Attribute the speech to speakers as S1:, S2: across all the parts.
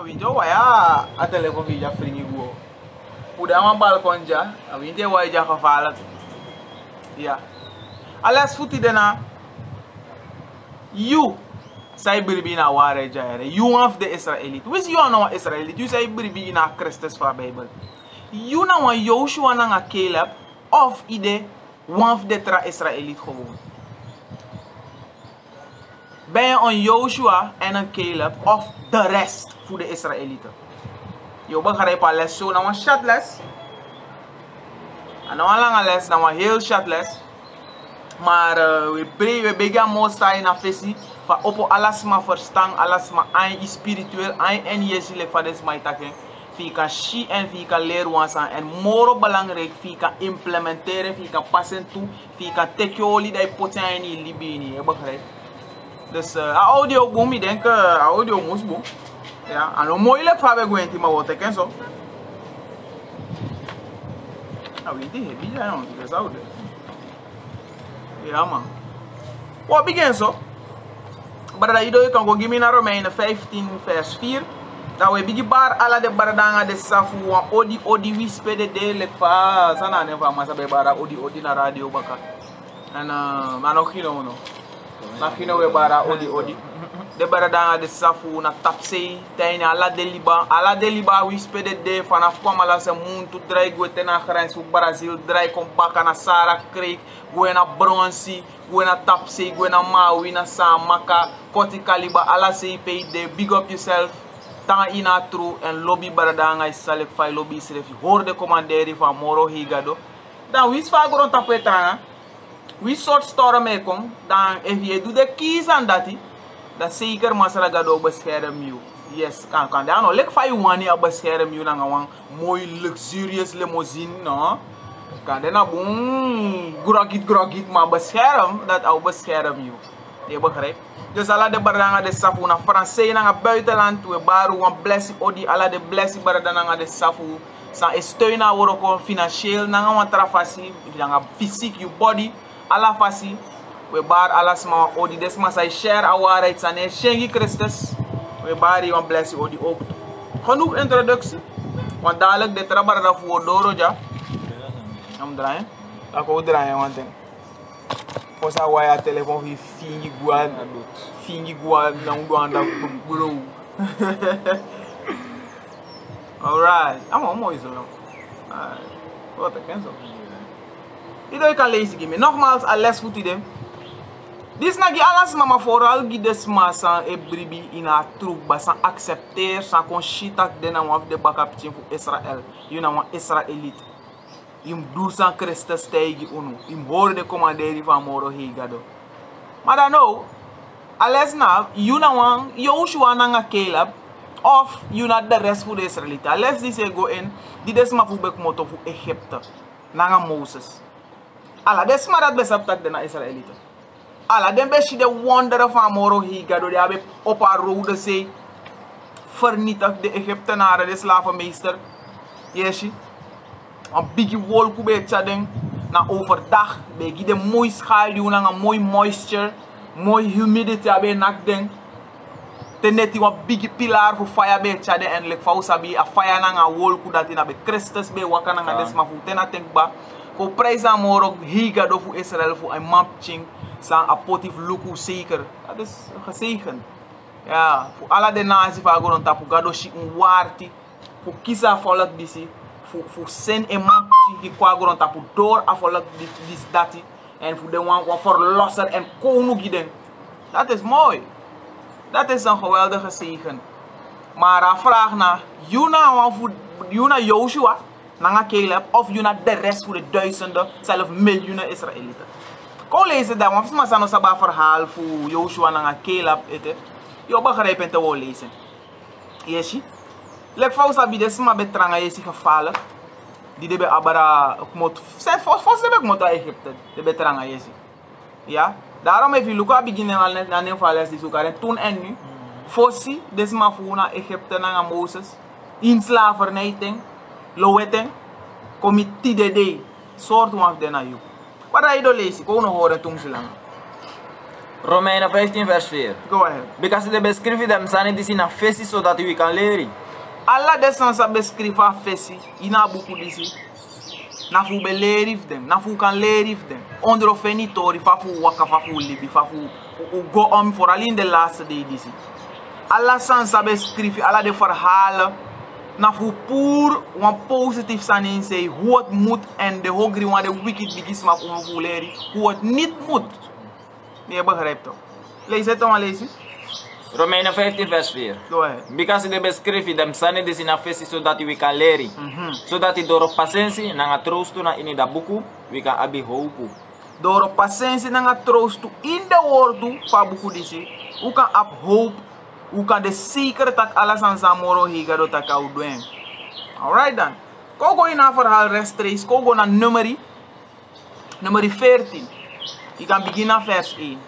S1: video waya a telefoon via fringi go. Udah een balkon ja, a winte waya ja gevaarlijk. Ja. Alles futi dena. You say bribi na ware jare. You of the Israelite. Wis you na Israelite. You say bribi na Christus van Bible. You na wan Joshua na Caleb of ide one of the tra Israelite gewoon. Ben je een Joshua en een Caleb of de rest voor de Israëlieten? Je begrijpt al les zo, nou een shotles. En nou een lange les, nou een heel shotles. Maar we beginnen mooi in een visie. Van op alles maar verstaan, alles maar aan je spiritueel, aan en je ziel van deze maitaken. Je kan zien en je kan leren wat zijn. En moro belangrijk, je kan implementeren, je kan passen toe, je kan take olie die poten in je libini. Je begrijpt? Dus audio boom, ik denk audio moest boom. Ja, en hoe moeilijk van we gaan die maar wat ik en zo. Nou, weet je, wie zijn ons? Dat is ouder. Ja man. Wat begin zo? Maar dat je kan go give me naar Romeinen 15 vers 4. Dat we begin bar alla de baradanga de safu wan odi wispe de lek fa sana ne fa masa be bara odi na radio baka. En maar nog geen no. Na fino we bara odi. De baradanga de safu na tapse tiny ala de liba wispe de vanaf kwam ala se muntu dry go tena grens voor Brazil dry kom baka na Sara Creek go na Bronsi go na tapse go na Maui na Samaka koti kaliba ala se pay de big up yourself tanga ina true en lobby baradanga is select file lobby select hoor de commanderi van Moro Higado dan wis fa gron tapetanga we soort storm mee kom, dan if je doet de kies aan dat, dan zeker masala gado bescherm you. Yes, kan. Dan no, lek 5 wani a bescherm you nanga wang mooi luxurious limousine, no. Kan dan boom, grogit maar bescherm, dat au bescherm you. Je begrijpt? Dus alla de baranga de safu na Fransay nanga buitenland, we baru wan blessi odi alla de blessi barada nanga de safu. Sa steuna woroko financieel nanga wan trafasi, nanga fysiek you body. Alla fasi, we bar alles maar odi desma sai share our rights en Shengi Christus. We bar je bless odi ook. Genoeg introductie, want dadelijk de trabar da voor doro ja. Am draaien. Dat ko draaien want voor sa waya telefoon fi fingi gua na ndo anda bro. Alright, I'm mooi zo. Wat ik ken zo. Iedereen kan lezen me. Nogmaals, een les voor idee. Dit is alles, maar vooral gides massa e bribi in a troep, basan accepteer, san kon shitak dena waf de bakapitje voor Israël. Je na wan Israëliet. Im doel san Christus tegen unu. Im hoor de commanderi van Moro Higado. Maar dan nou, alles na, je na wan Joshua nanga Caleb, of je na de rest voor de Israëlieten. Alles die ze go in, die desma voor bekmoto voor Egypte. Nanga Moses. Alla desma dat besap tak de na Israëlieten. Alla den beshi de wonderen van Moro Higado, die hebben op haar rode zee vernietigd de Egyptenaren, de slavenmeester. Yeshi. Een biggie wolk bij het na overdag, bij de mooi schaduw, na een mooi moisture, mooi humidity bij nakden. Ten net die wat biggie pilaar voor fire bij het en like fausa bij a fire na een wolk dat in bij Christus bij wakker na desma voor tena tenkba. Voor prijs aan Moro Higado voor Israël voor een mapching. Zijn apotief luku zeker. Dat is gezegend. Ja, voor alle de nazi van Goron tapu gado shi unwarti. Voor kisa volk disi. Voor sen en mapching die kwa Goron tapu door afvolk dis dati. En voor de one verlosser en koning giden. Dat is mooi. Dat is een geweldige zegen. Maar a vraag na, Juna Joshua, Nanga Caleb, of Juna de rest voor de duizenden, zelfs miljoenen Israëlieten. Kom lezen dat, want volgens mij is het een verhaal voor Joshua en Caleb. Je begrijpt het wel lezen. Yeshi. Lek fout sabi desma betranga yesi gevallen. Die debe abara mot. Zij fos debe mot Egypte. De betranga yesi. Ja. Daarom even luka beginnen al net na neefales die zoeken. En toen en nu. Fossi desma voor na Egypte na Moses. In slavernij Loweteng. Committee de day. Soort van de na you. Wat hij do lezen, kon nog horen toen ze lang.
S2: Romeinen 15 vers 4.
S1: Go ahead.
S2: Because de beschrijven dem zijn die zien afesi zodat we kan leren.
S1: Allah desans a beschrijven afesi ina buku disi. Na fu be lerif dem, na fu kan lerif dem. Onder of any tori, fa fu waka, fa fu libi, fa fu go on for alleen de laatste day disi. Allah sans a beschrijven, Allah de verhalen. Na fu puur wan positief zijn in say hoe het moet en de hogri wan de wicked bigis ma om fu leri, hoe het niet moet. Je begrijpt toch? Lees het dan maar lezen.
S2: Romeinen 15 vers 4.
S1: Go ahead.
S2: Because de beschrijven dem zijn die zien afesi zodat we kan leren. Zodat we door patiëntie na troostu na in dat boek we kan abi hopen.
S1: Door patiëntie na troostu in de woorden van boek disi, u kan ab hoop, u kan de zeker dat alles aan samoro higa do tak au doen. Alright dan. Kogo in een verhaal rechtstreeks, kogo na nummer 14. Je kan beginnen vers 1.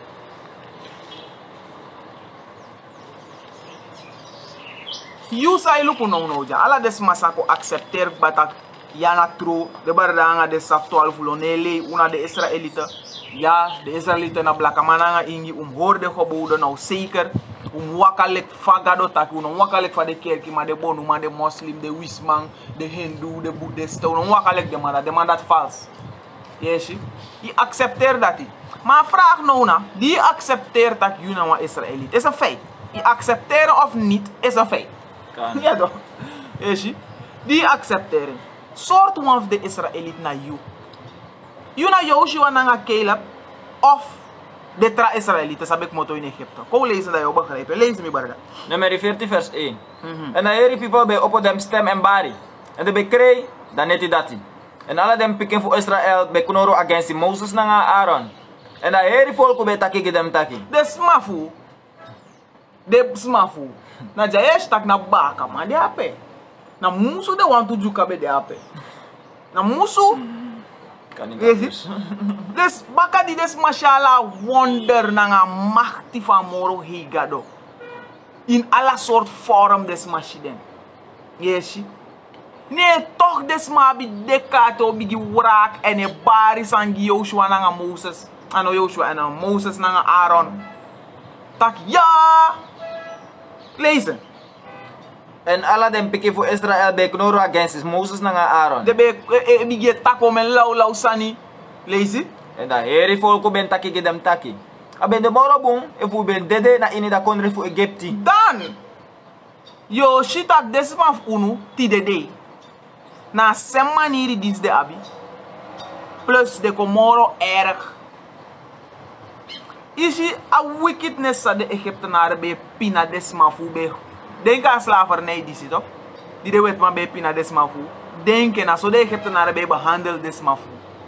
S1: You say luku no ja. Ala des masako accepter batak yana tro de bardanga de saftoal fulonele una de Israelite. Ja, de Israelite na blakamananga ingi hoorde geboden nou zeker wakalek fagado tak uno wakalek fa de kerk maar de bonu maar de moslim de wisman de hindu de boeddhist uno wakalek de man dat vals. Yes, je accepteert dat. Maar vraag nou na, die accepteert dat je nou een Israëliet. Is een feit. Je accepteren of niet is een feit.
S2: Kan.
S1: Ja toch? Yes, die accepteren. Soort van de Israëliet naar jou. Je naar Joshua naar Caleb of de tra-Israëlieten, heb ik motto in Egypte. Kom lezen dat je begrijpt. Lees me barga.
S2: Nummer 14 vers 1. En dan heer people bij op dem stem en bari. En de bekree, dan net dat. En alle dem pikken voor Israël bij knoro against Moses na Aaron. En dan heer volk bij taki dem taki.
S1: De smafu. Na jayesh tak na baka man de ape. Na musu de want to juka be de ape. Na musu. Des baka di des mashallah wonder na nga machti van moro higado. In alla soort vorm des machiden. Yes. Nee, toch des ma bi dekato bigi wrak en e bari sangi Joshua na nga Moses. Ano Joshua en Moses na nga Aaron. Tak ja. Lezen.
S2: En alle dem pikken voor Israël bij knoro against Moses na Aaron.
S1: De be bigi tako men lau sani. Lezen.
S2: En dan heer volk ben taki gedem taki. Aben de morobong if u ben dede na ini da kondre voor Egypti.
S1: Dan. Yo shitak desmaf unu ti dede. Na semaniri dis de abi. Plus de komoro erg. Isi a wickedness sa de Egyptenaren be pina desmafu be. Denk aan slavernij die zit op. Die de wet man be pina desmafu. Denk na so de Egyptenaren be behandel desmafu.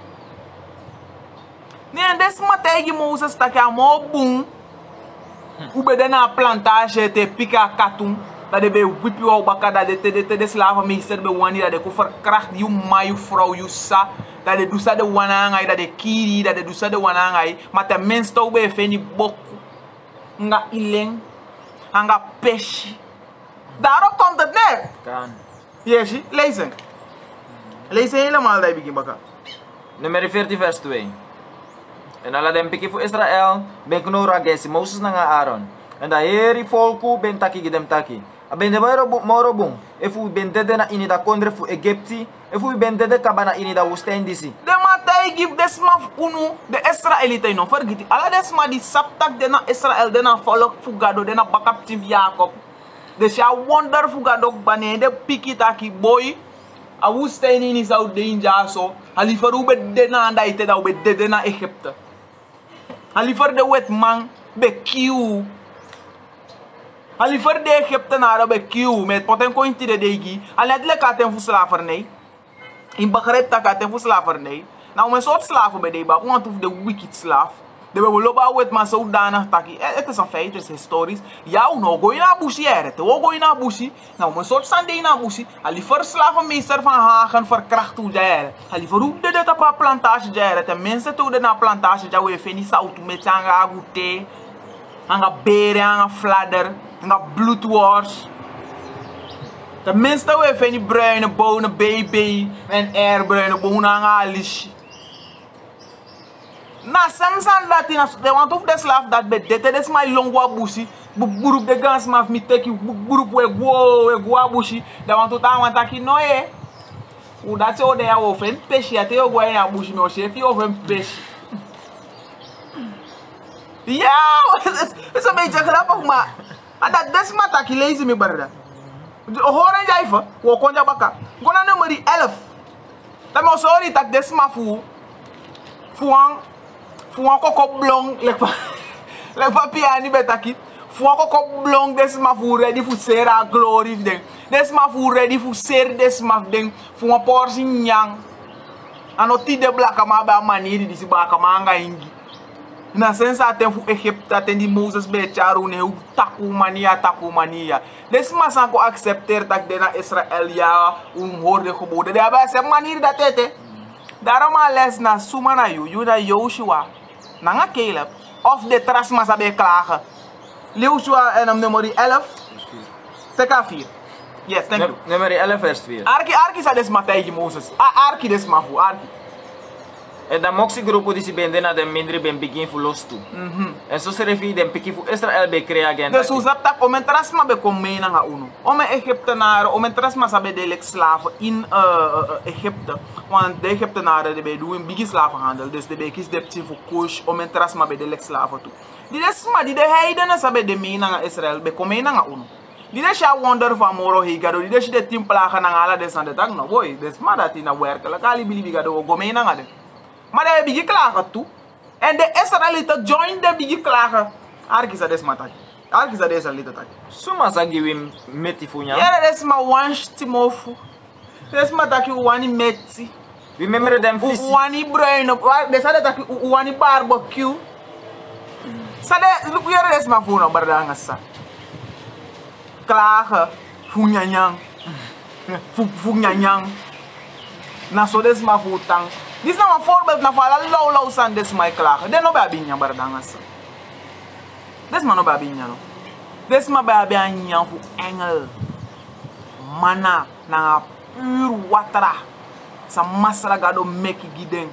S1: Nee, desma tegi Moses tak ya mo boom. Ube de na plantage te pika katung. Dat de be wipi wa baka dat de de slavenmeester be wani dat de ko verkracht you ma you vrouw you sa. Dat de dusa de wanangai, dat de kiri, dat de dusa de wanangai. Maar ten minste ook bij feni boku. Nga ileng. Nga peshi. Daarop komt het neer.
S2: Kan.
S1: Yes, lezen. Lezen helemaal dat begin baka.
S2: Nummer 14 vers 2. En alle dem pikken voor Israël ben knoro against Moses na Aaron. En da heri volku ben taki gedem taki. Ben de morobong. If u ben dede na ini da kondre voor Egypti. If u ben dede kabana ini da woestijn disi.
S1: De matai give desma unu de Israëlieten no vergeti. Alla desma di saptak de na Israël de na volk fugado de na bakaptiv Jacob. Dus ja wonder fugado bane de piki taki boy. A woestijn ini zou danger so. Halifer u be de na andaite da u be dede na Egypte. Halifer de wet man be kiu. Halifer de Egyptenaren be kiu met poten kointi de degi. Aledle katen fu slavernij. In begrijp dat katen fu slavernij. Nou een soort slaven bij de bab, want of de wicked slaaf. De we loba wet maar zodanig taki. Het is een feit, het is historisch. Ja, no go in a bushi eret. We go in a bushi. Nou een soort sande in a bushi. Halifer slavenmeester van Hagen verkracht hoe jaren. Halifer hoe de dat op een plantage jaren. En mensen toe de na plantage jaren we fini zout met anga agute. Anga beren, anga fladder. Anga bloedwors. Tenminste, we hebben die bruine bonen, baby en airbruine bonen aan alish. Na samsan latina they want of the slav that be dete des my longwa bushi burup de gans maf mi teki burup we go bushi they want to ta want aki no e o dat o de ya ofen peixe até eu go ya bushi meu chefe ofen peixe it's a beetje grappig maar dat des mata ki lazy me barda horen jij fa wo konja baka gona nummer 11 dat mo sorry tak des mafu fuan koko blong le papiani betaki fuan koko blong des ma fu ready fu sera glory den des ma fu ready fu ser des ma den fuan porsi nyang anoti de blaka ma ba maniri disi ba kamanga ingi na sensa ten fu Egypte ten di Moses be charu ne taku mania des ma san ko accepter tak de na Israel ya horde geboden de ba se maniri da tete daarom les na suma na you na Joshua na Caleb of de trasma sabe klagen. Joshua en nummer 11 teka 4. Yes, thank you.
S2: Nummer 11 vers 4.
S1: Arki sa des Matthäus Moses. Arki des mafu, arki.
S2: En dan moxie grupo die bende na de mindre ben begin fu los tu. En so se refi den piki fu Israel be crea again.
S1: Dus hoe zat dat om en trasma be komen na uno. Om en Egyptenaren, om en trasma sabe de slaven in Egypte. Want de Egyptenaren de doen bigi slavenhandel. Dus de bekis depti fu kush om en trasma be de slaven tu. Die desma die de heidenen sabe de mena na Israel be komen na uno. Die de sha wonder van moro higado. Die de tim plaga na ala desande tak no boy. Desma dat in a werk. La kali bili bigado go mena ngade. Maar de bigi klagen toe. En de Israëlieten join de bigi klagen. Arki sa des mataki. Arki sa des Israëlieten taki.
S2: Suma sa giwim meti fu nya.
S1: Ja, des ma wansh timofu. Des mataki wani meti.
S2: Remember them fish.
S1: Wani bruin op. Des ada taki wani barbecue. Sa de look here des ma fu no bardanga sa. Klagen fu nyanyang. Fu nyanyang. Na so des ma fu tang. Dit is nou een voorbeeld na fala low san des my klagen. Den no ba binya bardangas. Des ma no ba binya no. Des ma ba binya fu engel. Mana na pur watera. Sa masra gado meki giden.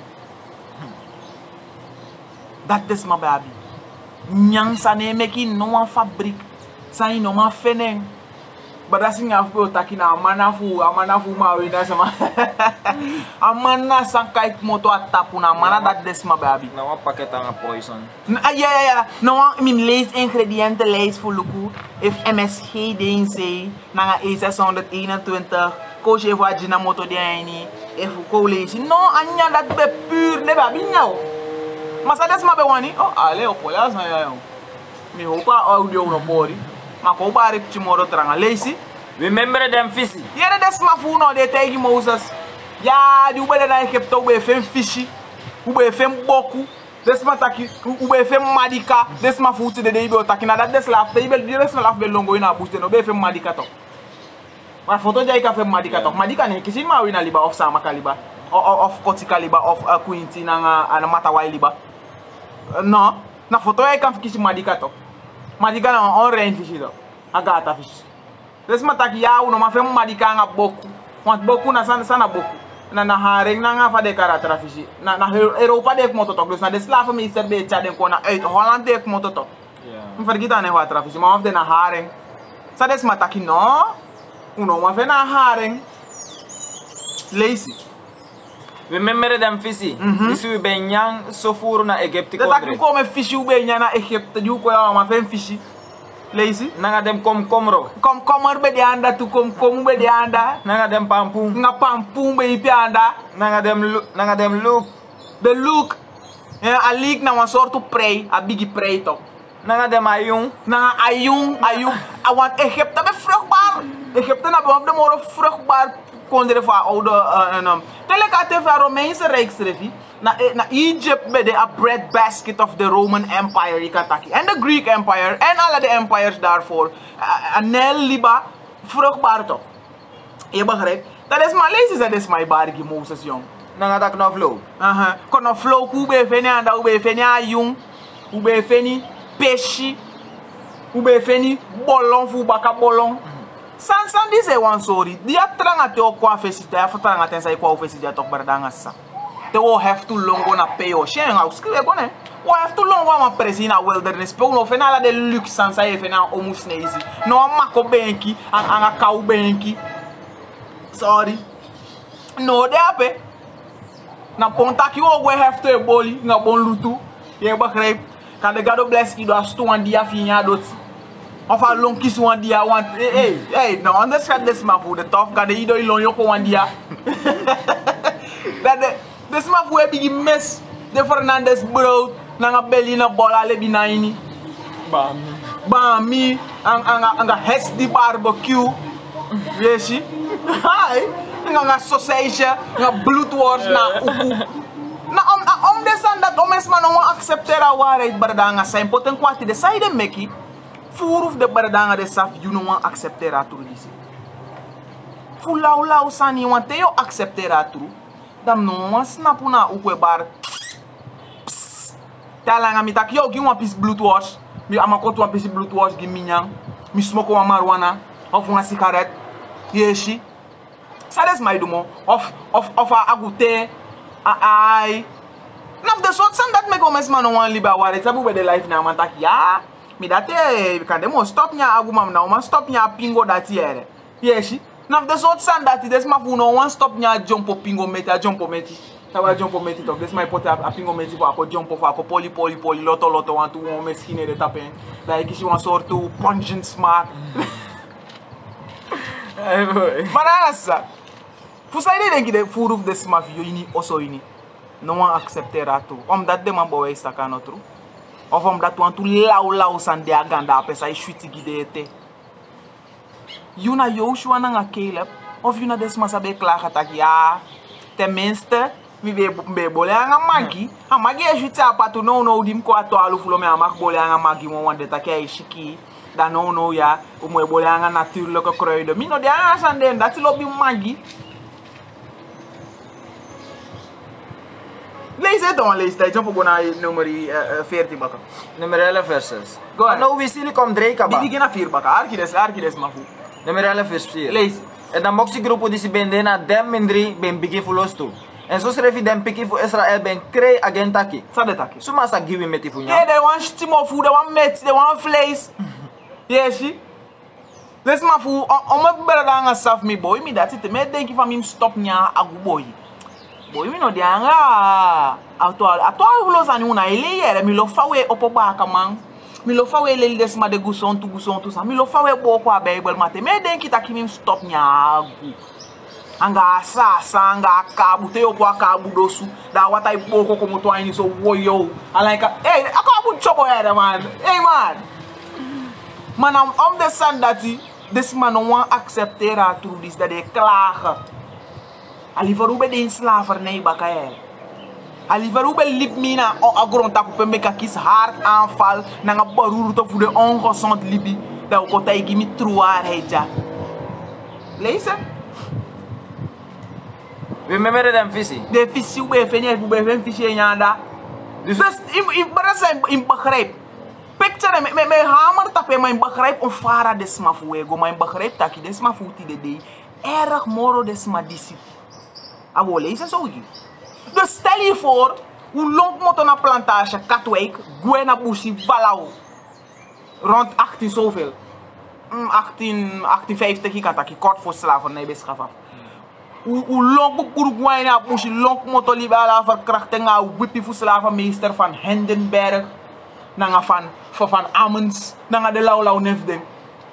S1: Dat des ma ba bi. Nyang sa ne meki no wan fabrik. Sa no ma feneng. Badasing afo takina amana fu mawina sama. Amana sankai moto atapu na amana dat desma baby.
S2: Na wa paket nga poison.
S1: Ja. No min lees ingrediënten lijst voor luku. If MSG ding say na E621 coach even agina moto di ani. If ko lees no anya dat be pur ne baby nyao. Masa desma be wani. Oh ale opola sa ya. Mi hopa audio no body. Maar ko ba rip tomorrow tranga lazy.
S2: Remember them fishy.
S1: Yere des ma fu no de tegi Moses. Ja, die ube na Egypte ube fem fishy. Ube fem boku. Des ma taki ube fem madika. Des ma fu te de ibe otaki na dat des laf. Te ibe des laf be longo ina buste no be fem madika to. Maar foto jai ka fem madika to. Madika ne kisi ma wina liba of sama kaliba. Of kotika liba of Quinty na ana matawai liba. No, na foto jai ka kisi madika to. Madika na on rain fish do. Agata fish. Des mataki ya uno ma fem madika nga boku. Want boku na sana boku. Na haring na nga fa de karatra fish. Na Europa de moto tok. Dus na de slaven me ser be chaden ko na uit Holland de moto tok.
S2: Yeah.
S1: Vergita ne wa trafish. Ma of de na haring. Sa des mataki no. Uno ma fe na haring. Lazy.
S2: Remember them fishy. This we ben yang so furu na Egypte
S1: ko. Dat ik kom fishy ube nya na Egypte. Du ko ya ma fe fishy. Lazy.
S2: Nanga dem komro.
S1: Komkommer be de anda tu komkom be de anda.
S2: Nanga dem pampum.
S1: Nga pampum be ipi anda.
S2: Nanga dem look.
S1: The look. A leak na een soort prey, a biggie prey toch.
S2: Nanga dem ayung.
S1: Nanga ayung. Want Egypte be vruchtbaar. Egypte na be moro vruchtbaar kondre van oude telekate van Romeinse Rijksrevi. Na Egypt be de a breadbasket of the Roman Empire ikataki. En de Greek Empire en alle de empires daarvoor. Nel liba vruchtbaar toch. Je begrijpt? Dat is maar lezen, dat is mijn bargi Moses jong.
S2: Nanga da knoflook.
S1: Knoflook, hoe ben je anda, hoe ben je ayung, hoe ben je peshi, hoe ben je bolon, fu baka bolon. San di se wan sorry. Dia tranga te o kwa fesita, ya tranga te sai kwa fesita tok bardanga sa. Te wo have to long gonna pay your share ngau skrive bone. Wo have to long gonna presi na wilderness pe uno fena de luxe sansa e fena almost easy. No mako benki anga kau benki. Sorry. No de ape. Na ponta ki wo we have to e boli nga bon lutu. Ye begrijp. Kan de God bless you as to one dia finya dot. Of a long kiss one dia want hey no understand this ma for the tough guy you don't long yoko one dia. That this ma for big mess the Fernandez bro na belly na bola le binaini. Bami anga hasty barbecue. Yes, hi. Nga sausage, nga bloedworst na upu. Na descend dat omes man no accepter a waarheid bardanga sa important kwati de side meki furuf de bardanga de saf you no accepter a tru disi. Fu lau sani wante yo accepter a tru. Dam no snap na ukwe bar. Talanga mi tak yo gi one piece bloedworst. Mi amakot one piece bloedworst gi minyang. Mi smoke one marijuana of una cigarette. Yeshi. Sades my dumo of a agute ai. Naf de sort san dat me komes man no wan liba ware tabu be de life na man tak ya. Mi date kan demo stop nya agumam na man stop nya pingo dat yere. Yeshi. Naf de sort san dat des ma fu no wan stop nya jump pingo meti a jump meti. Tawa jump meti tok des my pot a pingo meti for ako jump for ako poli loto want to one meskine de tapen. Like she wan sort to pungent smart. Hey boy. Manasa. Fusaide denki de furuf de smaf yo ini oso ini. No one accepter atu. Dat de man boy sta kanotru. Of dat want to lau san de aganda apesa I shwiti gidete. Yuna Joshua nga Caleb of yuna des masabe klaga tak ya. Tenminste mi be bole anga magi. A magi e shwiti apatu no dim ko ato alu fulo me amak bole anga magi mo wande tak ya shiki. Da no ya o mo bole anga natuurlijke kruiden. Mi no de anga san den dat lobi magi. Lees het dan, lees het. Jump op naar nummer 14 bakken.
S2: Nummer 11 verses.
S1: Go ahead.
S2: Nou, we zien kom 3 kaba.
S1: Die beginnen 4 bakken. Arkides maar goed.
S2: Nummer 11 vers 4.
S1: Lees.
S2: En dan mocht die groep die ze bende na dem min 3 ben begin voor los toe. En zo schreef je dem piki voor Israël ben kree agentaki.
S1: Sadetaki.
S2: Zo maar sa giwi met die voor
S1: Yeah, they want steam food, they want meat, they want vlees. Yes, she. Let's maar voor. Om ik beter dan gaan saf me boy, me dat zit. Me denk je van me stop nya agu boy. Boy, mi no dianga atual vlos ani una ele yere mi lo fawe opoba kaman mi lo fawe le desma de guson tu sa mi lo fawe boko a bible mate me den kita kimi stop nyagu anga sa anga kabu te opo akabu dosu da wata boko ko moto ani so woyo alaika hey akabu chopo yere man hey man am the son that this man no wan accepter through this that they klagen. Alivaru be de slavernij bakael. Alivaru be lip mina a grond tapu pe meka kis hartaanval na nga baruru to voor de ongezond libi da ko tay gimi truar heja. Lees.
S2: We memere dem visie.
S1: De visie be fenel bu be fen visie nyanda. Dus in barasa in begrijp. Picture me hamer tape mijn begrijp on fara desma fuego mijn begrijp taki desma futi de dei. Erg moro desma disi. Abo lees zo hier. Dus stel je voor hoe lang moet een plantage Katwijk, Gwena Bushi, Valau. Rond 18 zoveel. 1850 ik had kort voor slavernij beschaf. Hoe lang moet Gwena Bushi, lang moet Olivella verkrachten aan wippie voor slavenmeester van Hindenberg. Nanga van Amens, nanga de Laulau Nefding.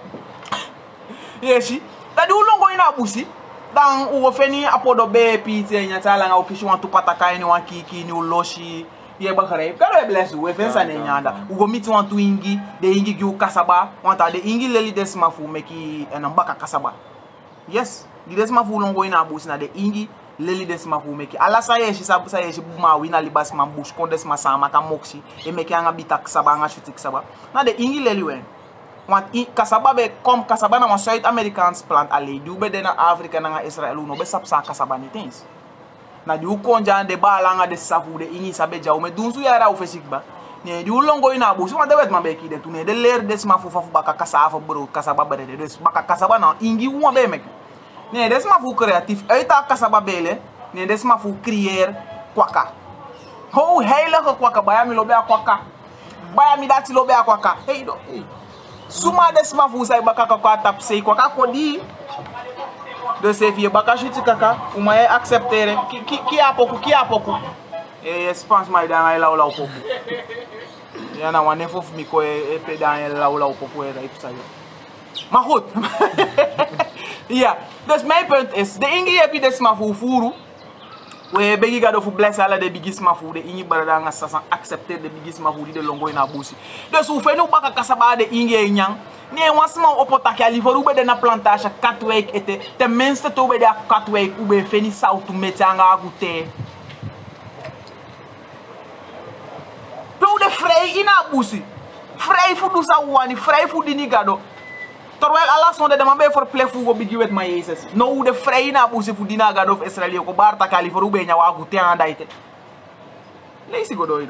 S1: Yes, dat hoe lang Gwena Bushi? Dan u ofeni apodo be pizza nya tala nga okishi wan tu pataka ni wan kiki ni uloshi ye begrijp kan we bless u even sa nyanda u go meet wan tu ingi de ingi gi u kasaba wan ta de ingi leli desma fu meki en mbaka kasaba yes di desma fu longo ina bus na de ingi leli desma fu meki ala sa yeshi sabu sa yeshi bu ma wina libas man bus kon desma sama ka moksi e meki anga bita kasaba nga shutik kasaba na de ingi leli wen. Want kasaba be kom kasaba na wan Zuid-Amerikaans plant ali du be de na Afrika na Israel no be sapsa kasaba ni things. Na di u konja de bala nga de safu de ingi sabe jaw me dunsu yara u fesikba. Ne di u longo ina bu so de wet man be ki de tune de leer des ma fu fafu baka kasaba bro kasaba bare de des baka kasaba na ingi u be mek. Ne des ma fu creatief uit a kasaba bele ne des ma fu creëer kwaka. Hoe heilige kwaka, bayami lobe a kwaka. Bayami dati lobe a kwaka. Hey do. Suma desma fu sai baka kwa tap sei kwaka kodi. De se vie baka chuti kaka, umaye acceptere. Ki apoku. Je pense maar dan hij lauw popo. Ja, nou wanneer of me ko e dan lauw popo e rijp zei. Maar goed. Ja, dus mijn punt is, de ingi heb je dus maar voor voeren. We begi gado fu bless ala de bigis ma fu de ingi barada nga sasan accepter de bigis ma fu de longo ina busi. Dus u fenu baka kasaba de ingi nyang. Nee, wansma opotaki a livre ube de na plantage 4 weken ete. Tenminste to be de 4 weken ube feni sautu meti anga agute. De vrij in abusi. Vrij voor dus awani, vrij voor die nigado. Terwijl Allah zonde de man bij voor plek voor bigi met mijn Jezus. Nou de vrij in abusi voor die nagado of Israël ko barta kali voor ube nya wa gute aan daite. Lees ik godoido.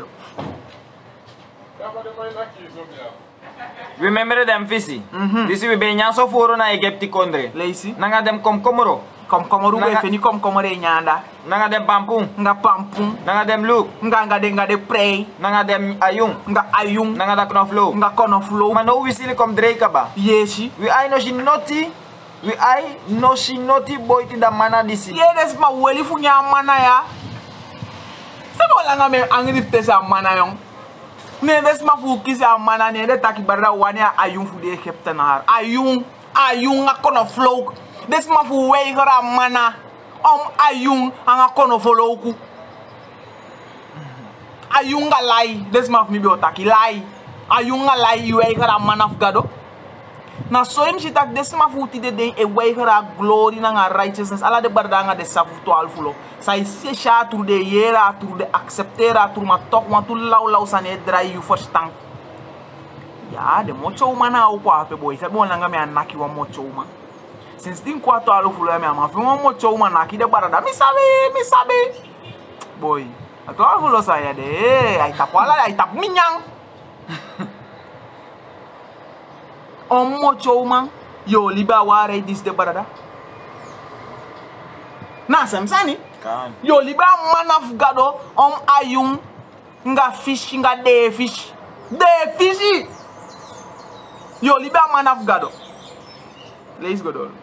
S2: Remember them visi. This we be nya so foro na Egypti kondre.
S1: Leesi.
S2: Nanga dem komkomoro.
S1: Komkomoro be feni komkomoro nyanda.
S2: Nanga dem pampung.
S1: Nga pampung.
S2: Nanga dem look.
S1: Nga de prei.
S2: Nanga dem ayung.
S1: Nga ayung.
S2: Nanga da knoflow.
S1: Nga konoflow.
S2: Maar nou we sili kom dreka ba.
S1: Yeshi.
S2: We ai no shinoti. We ai no shinoti boy in da mana disi.
S1: Ye des ma weli fu nya mana ya. Sebo langa me angrifte sa mana yong. Ne des ma fu kisi a mana ne de taki barra wani ayung fu de Egyptenaar. Ayung nga konoflow. Des ma fu weigera mana. Ayung anga konoflow ku. Ayung ga lai. Des ma fu mi biotaki lai. Ayung ga lai weigera mana fu gado. Na so im shitak des ma fu ti de den e weigera glory na nga righteousness. Ala de barda nga de safu to alfulo. Sai se sha tru de yera tru de acceptera tru ma tok ma tu law sane dry you first tank. Ja, de mocho mana o kwa pe boy. Se bon nga me anaki wa mocho ma. Since din kwa to alfulo ya me ama fi wa mocho ma naki de barada. Mi sabe. Boy. Ato alfulo sa ya de ai tapala ai tap minyang. Mocho man yo liba ware dis de barada. Na samsani. Yo liba man of gado ayung nga fish nga de fish. De fishi. Yo liba man of gado. Let's go do.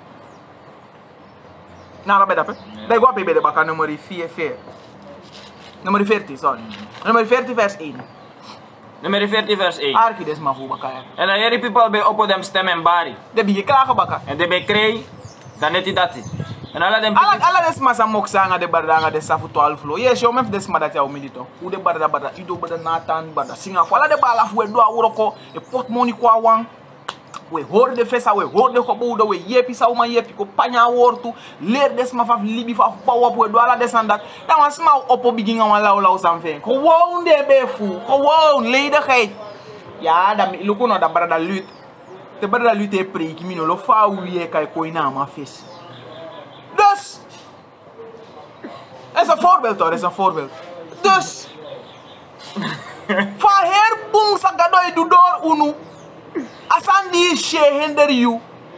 S1: Na rabe dape. Dai go bebe de baka numero 4. Numero 40, sorry. Numero 40 vers 1.
S2: Nummer 40 vers 1.
S1: Arki des ma fu baka.
S2: En dan jullie people be op dem stemmen bari.
S1: De bi klagen baka.
S2: En de be krei dan net dati. En ala dem
S1: ala des ma sa moksa nga de barda nga de safu 12 flow. Yes, yo mef des ma dat ya umilito. U de barda ido barda Nathan barda singa fu ala de bala fu do awuroko e pot money kwa wang. We hoor de fesa we hoor de kobudo we yepi sa uma yepi ko panya wortu leer des ma fa libi fa power we do ala desandat dan was ma opo bigi nga law samfe ko wonde be fu ko won ledigheid ja dan luko no da barda lutte te barda lutte e pre ki mino lo fa wiye kay ko ina ma fes dus is een voorbeeld hoor, is een voorbeeld dus fa her bung sa gadoy du dor unu asandi she hinder you.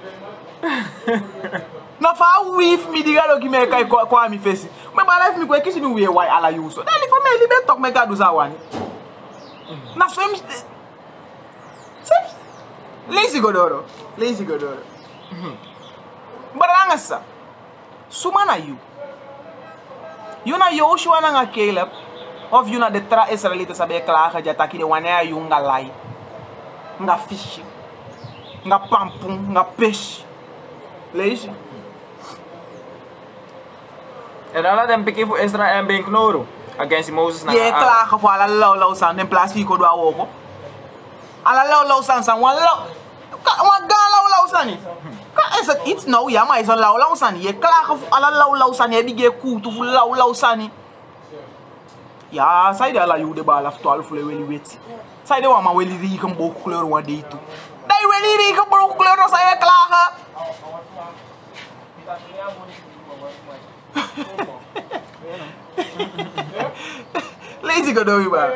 S1: Na fa wif mi diga lo ki me kai kwa mi fesi. Me ba life mi ko kisi mi we why ala you so. Na li fa me li be tok me ga do za wani. Na so mi lazy godoro. Baranga sa. Sumana you. You na Joshua na nga Caleb of you na de tra Israelites sabe klaga jata ki de wane you nga lai. Nga fish. Nga pampung, nga peixe. Lees.
S2: En ala dem piki fu Israel ben knoro against Moses na.
S1: Je klagen voor ala law san den plaats hier ko do awoko. Ala law san wan law san ni. Ka is het iets nou ja, maar is een law san. Je klagen voor ala law san je bige kutu fu law san ni. Ja, sai de ala you de bala fu 12 le weli weti. Sai de wa ma weli ri kan bo kleur wa de itu. Dai weli ri kan bo kleur no sai klagen. Lazy go do ba.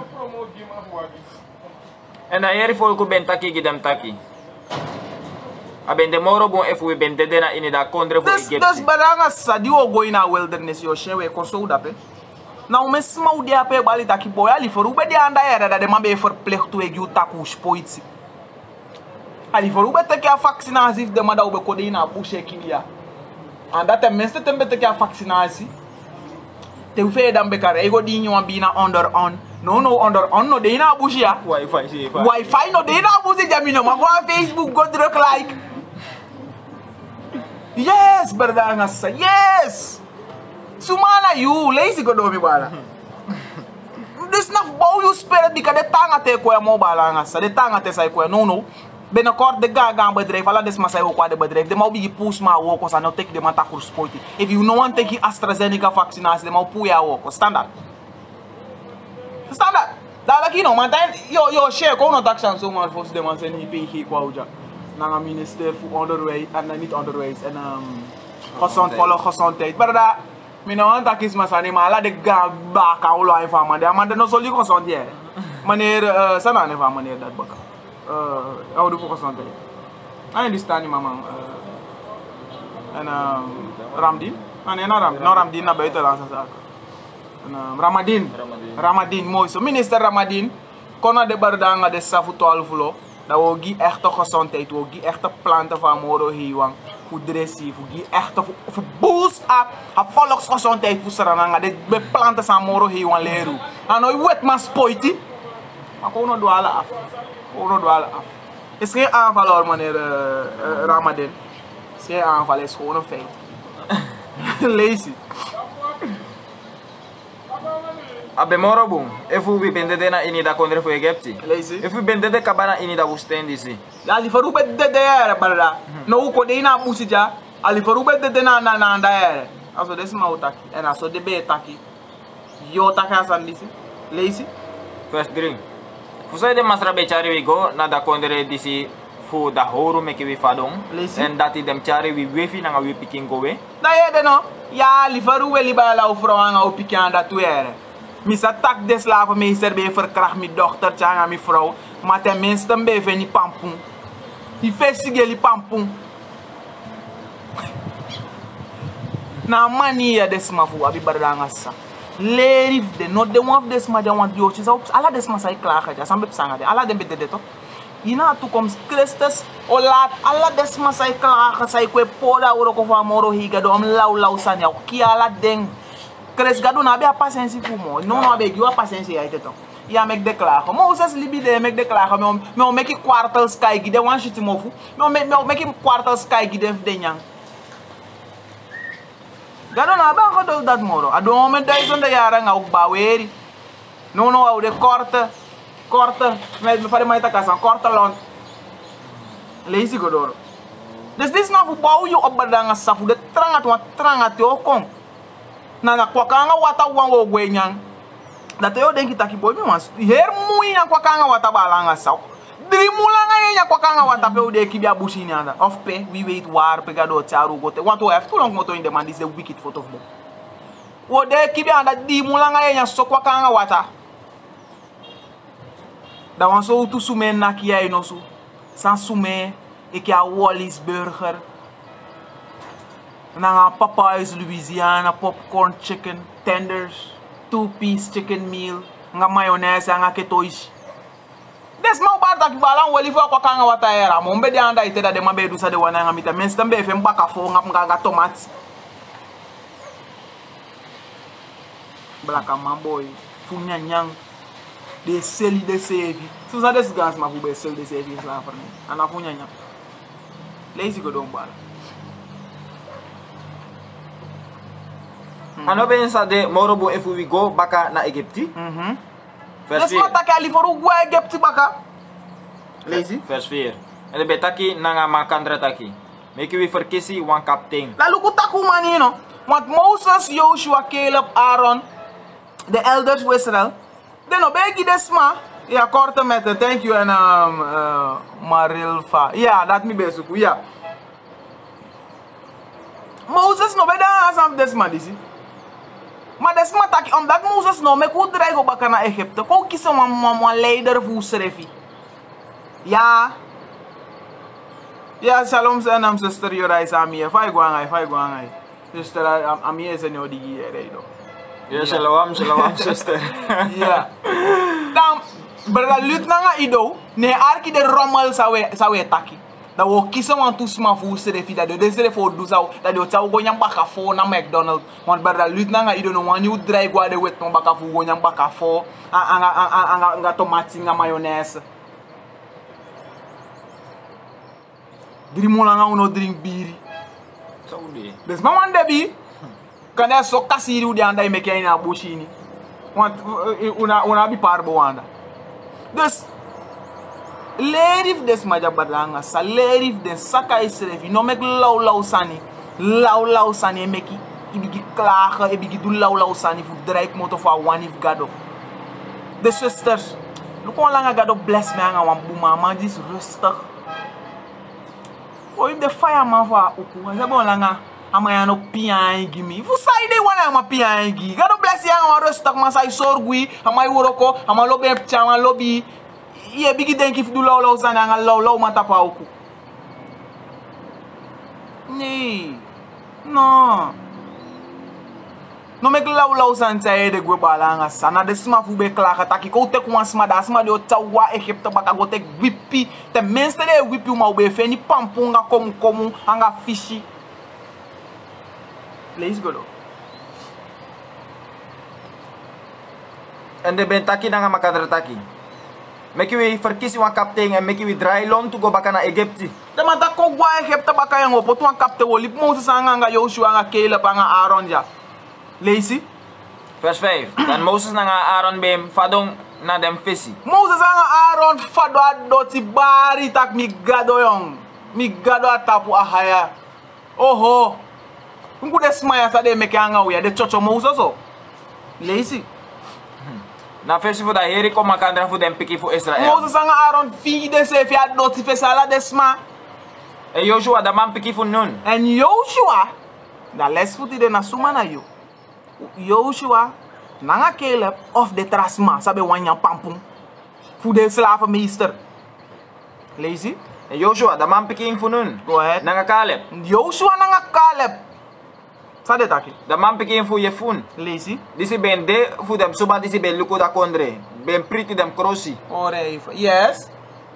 S2: En dan hier volko ben taki gidam taki. Abende moro bon efu ben dedena ini da kondre fu Egypt.
S1: Das baranga sa di o go in a wilderness yo shewe ko so dape. Nou men smau de ape bali taki boy ali for ube de anda era dat de man be verplicht toe ek taku spoitsi. Ali for ube te a vaccinatie de man da ube kode na bushe kilia. En dat de mensen te bete a vaccinatie. Te hoeve dan bekar ego di nyo bina onder on. No onder on no de na bushe ya. Wifi no de na bushe jamino ma go Facebook go druk like. Yes, berdanga sa. Yes. Sumana you lazy go do mi bala. This not bouw you spirit because de tanga te ko mo bala nga sa de tanga te sai ko no. Binnenkort de gaga bedrijf, alla des maar zij ook wat de bedrijf. De mau bigi poes maar ook als nou take de man takur sport. If you no want take AstraZeneca vaccinatie, de mau puya ook standaard. Standaard. Daar laki no, maar dan yo share ko no taxan so maar volgens de man zijn PG kwauja. Nanga minister voor onderwijs en niet onderwijs en gezondheid. Maar dat mina want tak is maar sani maar alla de gaga ka ulo ai fa man. Maar de no soli gezondheid. Meneer sana ne va meneer dat baka. Oude voor gezondheid. En die staan niet mama. En Ramdin. Nee, Ramdin naar buitenlandse zaken. En Ramadin, mooi zo. Minister Ramadin. Kon naar de bardanga de safu 12 lo. Dat we die echte gezondheid, we die echte planten van moro hiwang. Voor dressie, voor die echte voor boost op volksgezondheid voor sarananga. De planten van moro hiwang leren. En nou wet maar spoiti. Maar kon nog dwalen af. Is geen aanval hoor meneer Ramadin. Is geen aanval, is gewoon een feit. Lazy.
S2: Abe morobum, efu bi bende na ini da kondre fu Egypti.
S1: Lazy.
S2: Efu bende de kabana ini da wustendi si.
S1: Ali faru bedde de yere barda. No ko de ina busija. Ali faru bedde de na anda yere. Aso des ma utaki. En aso de be taki. Yo taka sandisi. Lazy.
S2: First drink. Fusai de masra bechari we go na da kondre disi fu da horu meki we fadong. En dati dem chari we wefi na we piking go we.
S1: Da yede no. Ya ali faru we libala u vrouwen u piking da tuere. Misa tak des lava me serbe verkracht mi dochter tjanga mi vrouw. Maar tenminste een beetje niet pampoen. Die vestige die pampoen. Na manier des ma fu abi bardangasa. Lerif de no de one of des ma de want yo chisa ala des ma sai klaga ja sambe sanga de ala dem bede de to. Ina toekomst Christus o laat ala des ma sai klaga sai kwe poda oro ko fa moro higa do am law sanya ki ala deng. Chris gado na be a paciência fu mo. No be gi wa paciência ai teto. Ja mek de klagen. Moses libide mek de klagen. Me mek quartals kai gide wan shit mofu. Me mek quartals kai gide fdenyang. Gado na ba ko dat moro. Ado moment dai zonde yara nga ook baweri. No au de korte. Me fare mai ta casa korte lon. Lazy godoro. Dus dis na fu bau yo obadanga safu de trangat yo kom. Na kwa kanga wata wango gwenyang. Dat yo denki taki boy mi mas her muinya kwa kanga wata balanga saw. Dri mulanga yenya kwa kanga wata pe ode kibia bushini anda. Of pe we wait war pe gado charu gote. Want to have too long moto in the man is the wicked photo of them. Ode kibia anda di mulanga yenya so kwa kanga wata. Da wan so tu sume na kia inosu. San sume ek ya Wallis burger. Na Popeyes Louisiana popcorn chicken tenders. 2-piece chicken meal, nga mayonnaise nga ketoish. Des mau barta ki balang wali fo kwa kanga wata era. Mo mbe de anda ite da de mabe du sa de wana nga mita. Men stambe fe mbaka fo nga tomats. Blaka mamboy, funya nyang. De seli de sevi. Susa des gans ma fu be sel de sevi la farni. Ana funya nyang. Lazy go don bala.
S2: Ano pensa de morobo if we go baka na Egypti?
S1: Let's matake ali for Uruguay Egypti baka. Lazy.
S2: Vers 4. En de betaki nanga makandra taki. Make we verkisi one captain.
S1: Lalu kutaku manino. Want Moses, Joshua, Caleb, Aaron, the elders of Israel. Den obegi desma. Ja, korte met thank you en Marilfa. Ja, dat mi besuku. Ja. Moses no beda asam desma disi. Maar dat is maar dat omdat Moses nou met goed dreigen op naar Egypte. Kon kiezen een leider voor Serefi. Ja. Ja, shalom zijn zuster Jorai Samie. Fai guangai. Zuster Amie is een die hier rijden.
S2: Ya, shalom, sister.
S1: Yeah. Dan brada lut nanga ido ne arki de romal sawe taki. Da wo kisa wan tu sma fu sere fi da de sere fo du saw da de taw go nyamba ka fo na McDonald. Wan brada lut nanga ido no wan you dry go de wet no baka fu go nyamba ka fo anga tomati nga mayonnaise. Drimola nga uno drink biri.
S2: Saudi.
S1: Des ma wan debi. Kana so kasiri udi anda imeke ina bushini. Want una bi parbo wanda. Dus lerif des maja badanga sa lerif den saka isrefi no mek law sani. Law sani meki ibigi klagen ibigi du law sani fu dreik moto fa wanif gado. De sisters, lu kon langa gado bless me anga wan buma man dis rustig. O if the fireman fa uku, ze bon langa amaya no pian gimi. Fu sai de wana ama pian gi. God bless you ama rustak man sai sorgui, ama woroko, ama lobe chama lobi. Ye bigi denki fu du law sana nga law man tapa uku. Nee. No. No mek law san tsaye de gwe balanga sana de sma fu be klaka taki ko tek wan sma da sma de o tawa Egypte baka go tek wipi. Te minste de wipi ma be fe ni pampunga komu anga fishi. Please go.
S2: En de ben taki nanga makadra taki. Meki we verkisi wan kaptein en meki we dry long to go baka na Egypte.
S1: De mata ko gwa Egypte baka yang opo tuan kapte wo lip Moses anga Joshua anga Caleb anga Aaron ja. Lazy.
S2: Vers 5. Dan Moses nanga Aaron bem fadong na dem fisi.
S1: Moses anga Aaron fado adoti bari tak mi gado yong. Mi gado atapu ahaya. Oho. Ngu de smaya sa de meke anga uya de chocho Moses o. Lazy.
S2: Na fesi fu da heri ko makandra fu dem piki fu Israel.
S1: Moses anga Aaron fi de se fi adoti fesala de sma.
S2: E Joshua da man piki fu Nun.
S1: En Joshua da les futi de na suma na yo. Joshua nanga Caleb of de trasma sabe wanya pampung. Fu de slavenmeester. Lazy.
S2: E Joshua da man piki fu Nun.
S1: Go ahead.
S2: Nanga Caleb.
S1: Joshua nanga Caleb. Sade taki.
S2: Da man piki fu Jefun.
S1: Lazy.
S2: Disi ben de fu dem suba disi ben luko da kondre. Ben priti dem crossi.
S1: Ore even. Yes.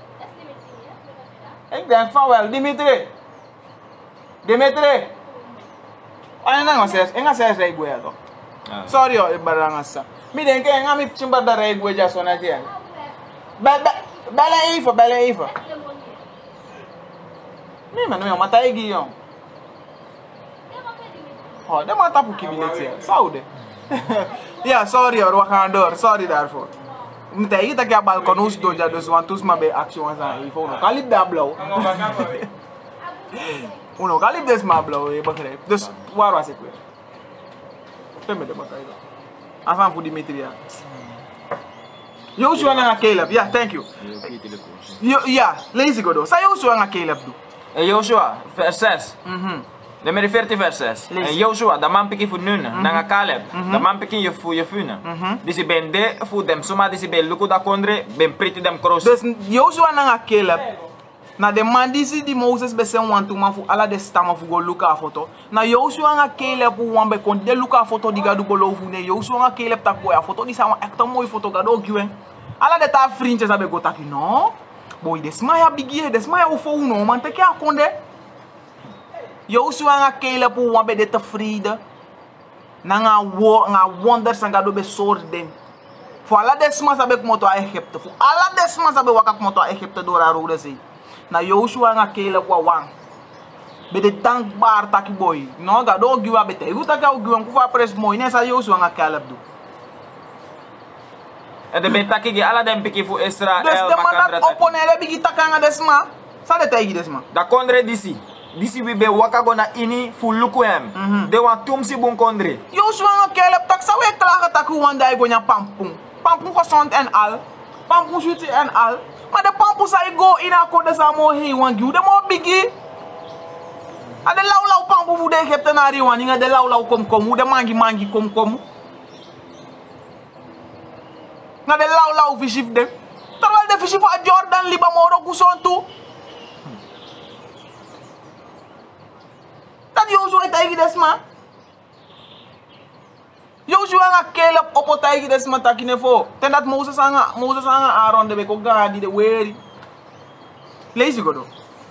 S1: Ik denk van wel, Dimitri. Dimitri. Ay na nga ses rey gwe to. Sorry o ibaranga sa. Mi denk nga mi chimba da rey gwe ja sona ti. Bela even. Mi manu yo mata igi yo. Oh, de mata pu kibileti. Saude. Yeah, sorry or wakandor. Sorry daarvoor. Mita igi tak ya balkon us doja dus want us ma be action sa ifo no. Kalib da blow. Uno kalib des ma blow e begrijp. Dus waar was ik weer? Temme de bakay. Afan voor Dimitri ya. Joshua nga Caleb. Yeah, thank you. Yeah, lazy go do. Sa Joshua nga Caleb do.
S2: E Joshua vers 6. De me referti vers 6. En Joshua da man piki fu Nun. Nanga Caleb. Da man piki fu Jefuna. Disi ben de fu dem suma disi ben luko da kondre ben priti dem cross.
S1: Dus Joshua nga Caleb. Na de man disi di Moses be sen wan tu man fu ala de stama fu go luka a foto. Na Joshua nga Caleb wan be kon de luka a foto di gadu bolo fu ne Joshua nga Caleb tak boy a foto di sa wan ekta mooi foto gado giwen. Ala de ta vriendjes abe go taki no. Boy desmaya bigi desmaya u fo uno man te ke akonde. Joshua nga Caleb wan be de tevreden. Na nga wonders nga do be soorden. Fu ala desma sabe kumoto a Egypte. Fu ala desma sabe waka kumoto a Egypte door a rode sei. Na Joshua nga Caleb wa wang. Be de dankbaar taki boy. No ga do giwa bete. Ibu taka u giwa kufa pres mooi. Nesa Joshua nga Caleb do.
S2: En de ben taki gi ala dem piki fu Israel.
S1: Des de man dat opponere bigi taka nga desma. Sa de tegi desma.
S2: Da kondre disi. Disi we be waka gona ini fu luku hem. De wan tumsi bun kondre.
S1: Joshua nga Caleb tak sa we klagen taku wanda i gonya pampung. Pampung gezond en al. Pampung shuti en al. Maar de pampung sa i go in a kode sa mo hei wan giu. De mo bigi. A de lau pampung fu de Egypte na ri wan. Inga de lau kom. Wu de mangi kom. Na de lau vishif de. Terwijl de vishif a Jordan liba moro kuson tu. Dat Joshua ita igi desma. Joshua nga Caleb opotai ki des mataki ne fo. Ten dat Moses anga Aaron de beko gadi de weri. Lazy godo.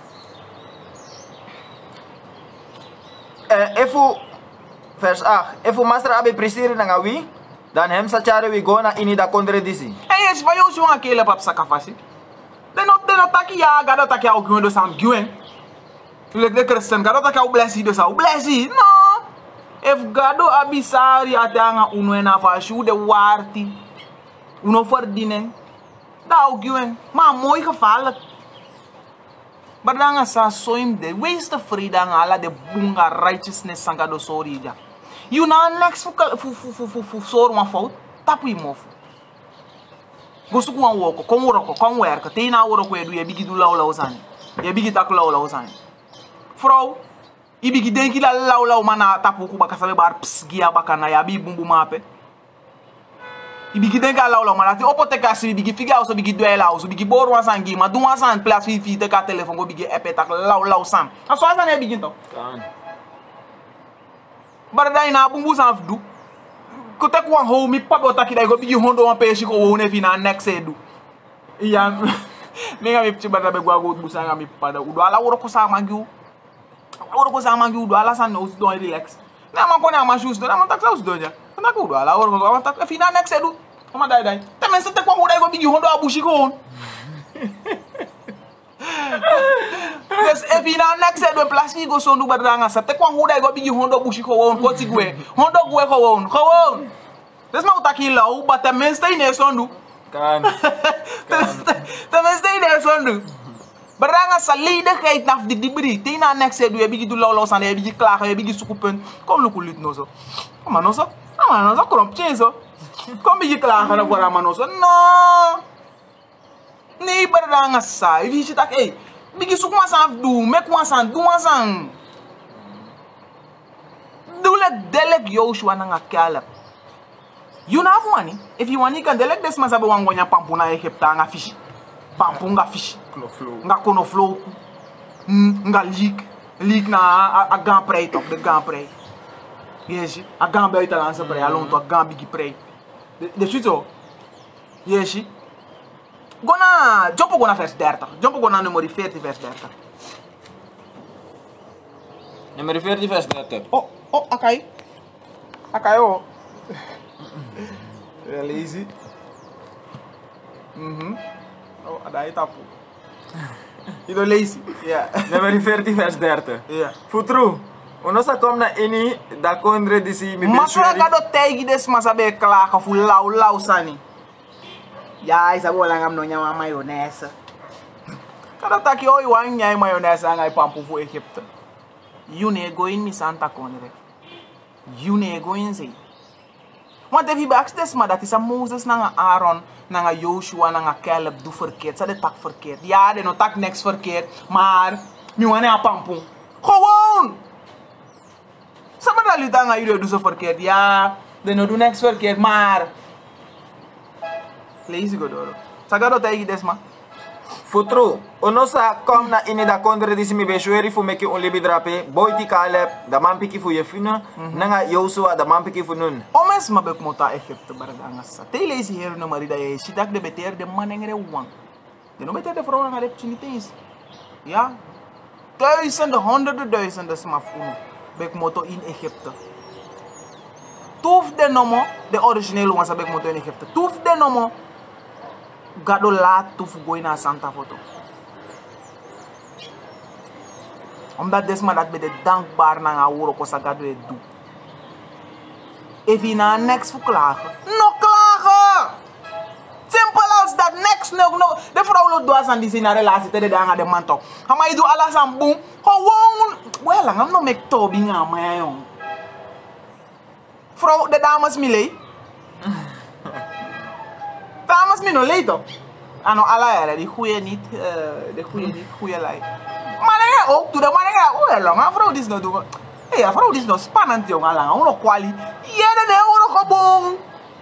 S2: Efu vers 8. Efu master abe presiri nanga wi, dan hem sachare wi gona ini da kontradisi.
S1: Yes, pa Joshua nga Caleb ap sakafasi. Den not taki ya gado taki au gwen do sam gwen. Lek de Christian gado taki au blessi do sa au blessi. No. If gado abisari atanga uno ena fa shu de warti. Uno verdine. Da au gwen. Maar mooi gevaarlijk. Maar dan sa soim de wees de vrede ala de bunga righteousness sanga do sorry ja. You na next fu sor uma fout. Tapu imofu. Gosu ku an woko, kon woroko, kon werken. Te na woroko edu ye bigi du law sani. Ye bigi tak law sani. Vrouw, i bigi denki la law mana tapu ku baka sabe bar ps gia bakana ya bi bumbu mape. I bigi denka law mana ti opote kasi bigi figa o so bigi duela o so bigi bor wan sangi ma du wan san place fi te ka telephone go bigi epe tak law sam. Aso asan e bigi to.
S2: Kan.
S1: Barda ina bumbu san fdu. Kote kwa ho mi papo taki dai go bigi hondo wan peshi ko wone fi na next edu. Iya menga mi pti bada be gwa go busa nga mi pada udo ala woro ko sa mangiu. Woro ko sa mangiu udo ala san no do relax. Na man ko na ma shoes do na man tak sa do ja. Na ko udo ala woro ko tak fi na next edu. Oma dai. Te men se te kwa ho dai go bigi hondo abushi ko on. Yes, if you na next edu place ni go so ndu bada nga sa te kwa ho dai go bigi hondo abushi ko on ko ti gwe. Hondo gwe ko on. Ko on. Des ma utaki law but te men stay ne so ndu.
S2: Kan.
S1: Tenminste in zonde. Beranga saligheid naf di dibri. Tina next edu e bigi du law san e bigi klagen e bigi sukupunt. Kom lukulit no so. Kom no so. No so krop so. Kom bigi klagen na voor no so. No. Nee beranga sa. E bigi tak e. Bigi sukuma san du, mek wan san, du wan san. Dule delek Joshua na Caleb. You have money. If you want, you can delect this masabe wangonya pampu na Egypte nga fish. Pampu nga fish. Nga konoflo. Nga leak na a gan prey top de gan prey. Yes, a gan buitenlandse prey along to a gan bigi prey. De suito. Yes. Gona jump gona vers 30. Jump gona nummer 40 vers 30.
S2: Nummer 40 vers 30.
S1: Oh, akai. Akai oh. Lazy. Oh, ada tapu. Itu lazy. Yeah.
S2: Nummer 40 vers 30.
S1: Yeah.
S2: Futru. Uno sa kom na ini da kontradisi mi
S1: Masura kado tegi des masabe klaga fu law sani. Ya isa bola ngam no nyama mayonnaise. Kada taki oi wan nyai mayonnaise ngai pampu fu Egypte. You ne go in mi Santa Conre. You ne go in sei. Want if je backstes maar dat is een Moses, naar Aaron, naar Joshua, naar Caleb doe verkeerd. Ze de tak verkeerd. Ja, de no tak niks verkeerd. Maar, mi wane a pampoen. Gewoon! Sama dat jullie dan jullie doen zo verkeerd. Ja, de no doen niks verkeerd, maar... Lazy go door. Saga dat tegen des man.
S2: Futru, uno sa kom na ini da kontradisi mi beshueri fu meki un libi drape, boyti Caleb, da man piki fu yefina, nanga Joshua da man piki fu nun.
S1: Omes ma bek mota Egypte baranga sa. Te lazy here no marida ye sidak de beter de manengre wang. De no beter de vrouw nanga de opportunities. Ja. Duizenden, honderden duizenden smaf uno. Bek moto in Egypte. Toef de nomo, de originele ones bek moto in Egypte. Toef de nomo. Gado laat toef gooi naar Santa Foto. Omdat desma dat be de dankbaar na nga woro ko sa gado e do. If je na next voor klagen, no klagen! Simpel als dat, next no. De vrouw loopt door aan die zin naar relatie te de dagen de man toch. Ga maar je doet alles aan boom. Gewoon, wel lang, no mek tobi nga maar jong. Vrouw, de dames mile. Dames mi no leito. Ano ala era die goeie niet, goeie lei. Maar nee, ook doe dat maar nee, oh lang, vrouw dis no doen. Hey, vrouw dis no spannend jong ala, uno kwali. Yede de uno gebong.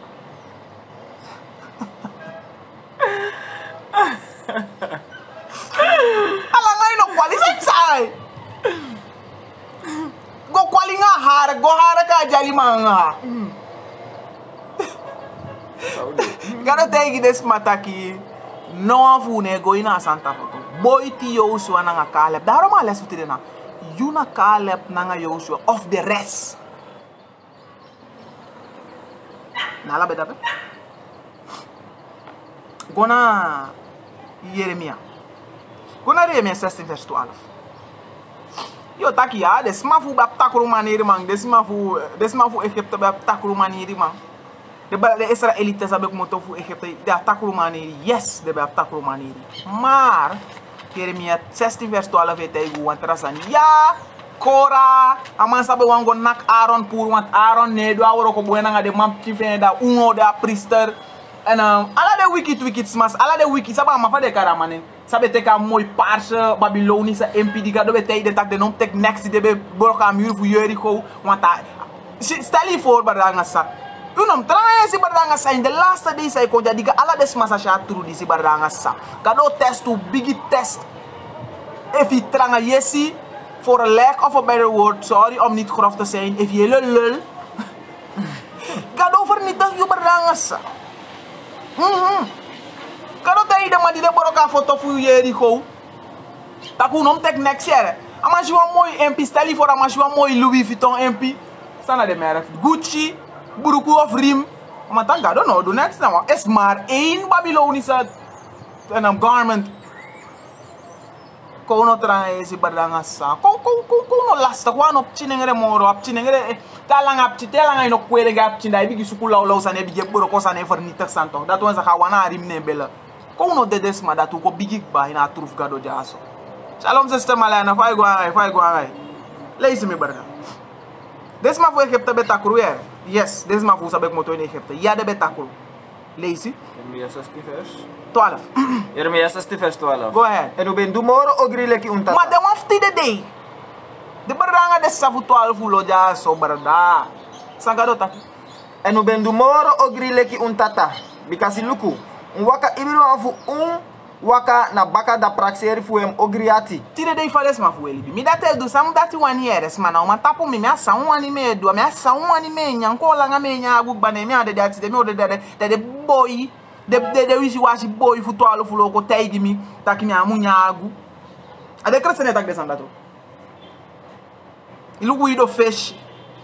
S1: Ala ngai no kwali sai. Go kwali nga har, go har ka jali manga. Gado tegi des mataki no afu ne go ina Santa Foto. Boy ti Joshua nanga Caleb. Daarom alles futi dena. Yuna Caleb nanga Joshua of the rest. Nala bedape. Gona Jeremia. Gona Jeremia 16 vers 12. Yo taki ya, desmafu bap takru maniri man, desmafu Egypte bap takru maniri man. De Israëlieten hebben ik moeten voor Egypte, de takru maniri, yes, de bap takru maniri. Maar, Jeremia 16 vers 12 heeft hij gewoon terrasan. Ja, Kora, aman sabe wango nak Aaron pour want Aaron ne do awro ko buena nga de mam tifen da ungo da priester. En ala de wicked smas, ala de wicked saba ma fa de karamane. Sabe teka mooi paarse Babylonische MP die gaat de tijd dat de nom tek next de be bloka muur voor Jericho want stel je voor badanga sa. U nom tranga si badanga sa in the last days ay ko jadi ala de smas asha true di si badanga sa. Kado test to big test. If je tranga yesi for a lack of a better word, sorry om niet grof te zijn, if je lul gaat over niet dat je badanga sa. Kado tayi de man die de boroka foto fu Jericho. Taku nom tek next year. Ama jwa mooi MP steli voor ama jwa mooi Louis Vuitton MP. Sana de merk Gucci, buruku of Rim. Maar dan ga no do next now. Is maar één Babylonische garment. Kono tranga esi badanga sa. Kono lasta kwa no chinengere moro ap chinengere talanga ap chitelanga ino kwere ga ap chinda bigi sukula ulo sane bigi boroko sane vernietig santo. Dat ons ga wana rim ne bella. Kono de desma dat ko bigik ba ina truf gado jaso. Shalom sister Malana, fai go angai. Lees me barga. Desma fu Egypte betakru er. Yes, desma fu sabek moto in Egypte. Ja de betakru. Lees je?
S2: Jeremia 16 vers
S1: 12.
S2: Jeremia 16 vers 12.
S1: Go ahead.
S2: En u ben dumoro ogrileki untata.
S1: Maar de wafti de day. De baranga de safu 12 lo jaso barda. Sangado taki.
S2: En u ben dumoro ogrileki untata. Bikasi luku. Waka ibiru afu waka na baka da praxeri fu em ogriati.
S1: Tire dei fales ma fu elibi. Mi date do sam dati 1 years mana o matapo mi asa 1 ani me do mi asa 1 ani me nyanko la nga me nya agugba na mi ade dati de mi o de boy de wishi washi boy fu 12 fu loko taigi mi taki mi amu nya agu. Ade kresene tak de sam dato. Ilugu ido fish.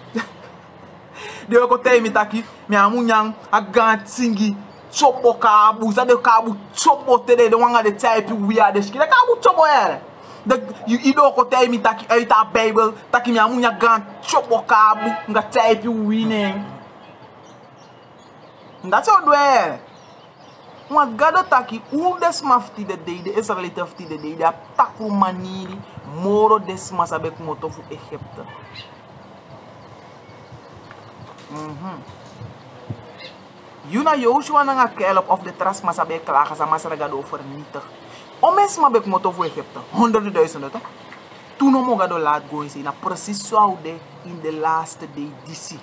S1: De ko taigi mi taki mi amu nyang agantingi. Chopo kabu, sabe kabu chopo tere de wanga de type weird de skile kabu chopo ere. De ido ko tay mi taki uit a Bible, taki mi amunya gan chopo kabu nga type winning. That's how do it. Want gado taki des mafti de day de Israelite afti de day de taku maniri moro des masabek moto fu Egypte. Yuna Joshua nanga Caleb of de tras masabe klaga sa masara gado vernietig. Omes mabek moto fu Egypte. 100.000 toch? Toen no gado laat go in na precies zo de in the last day DC.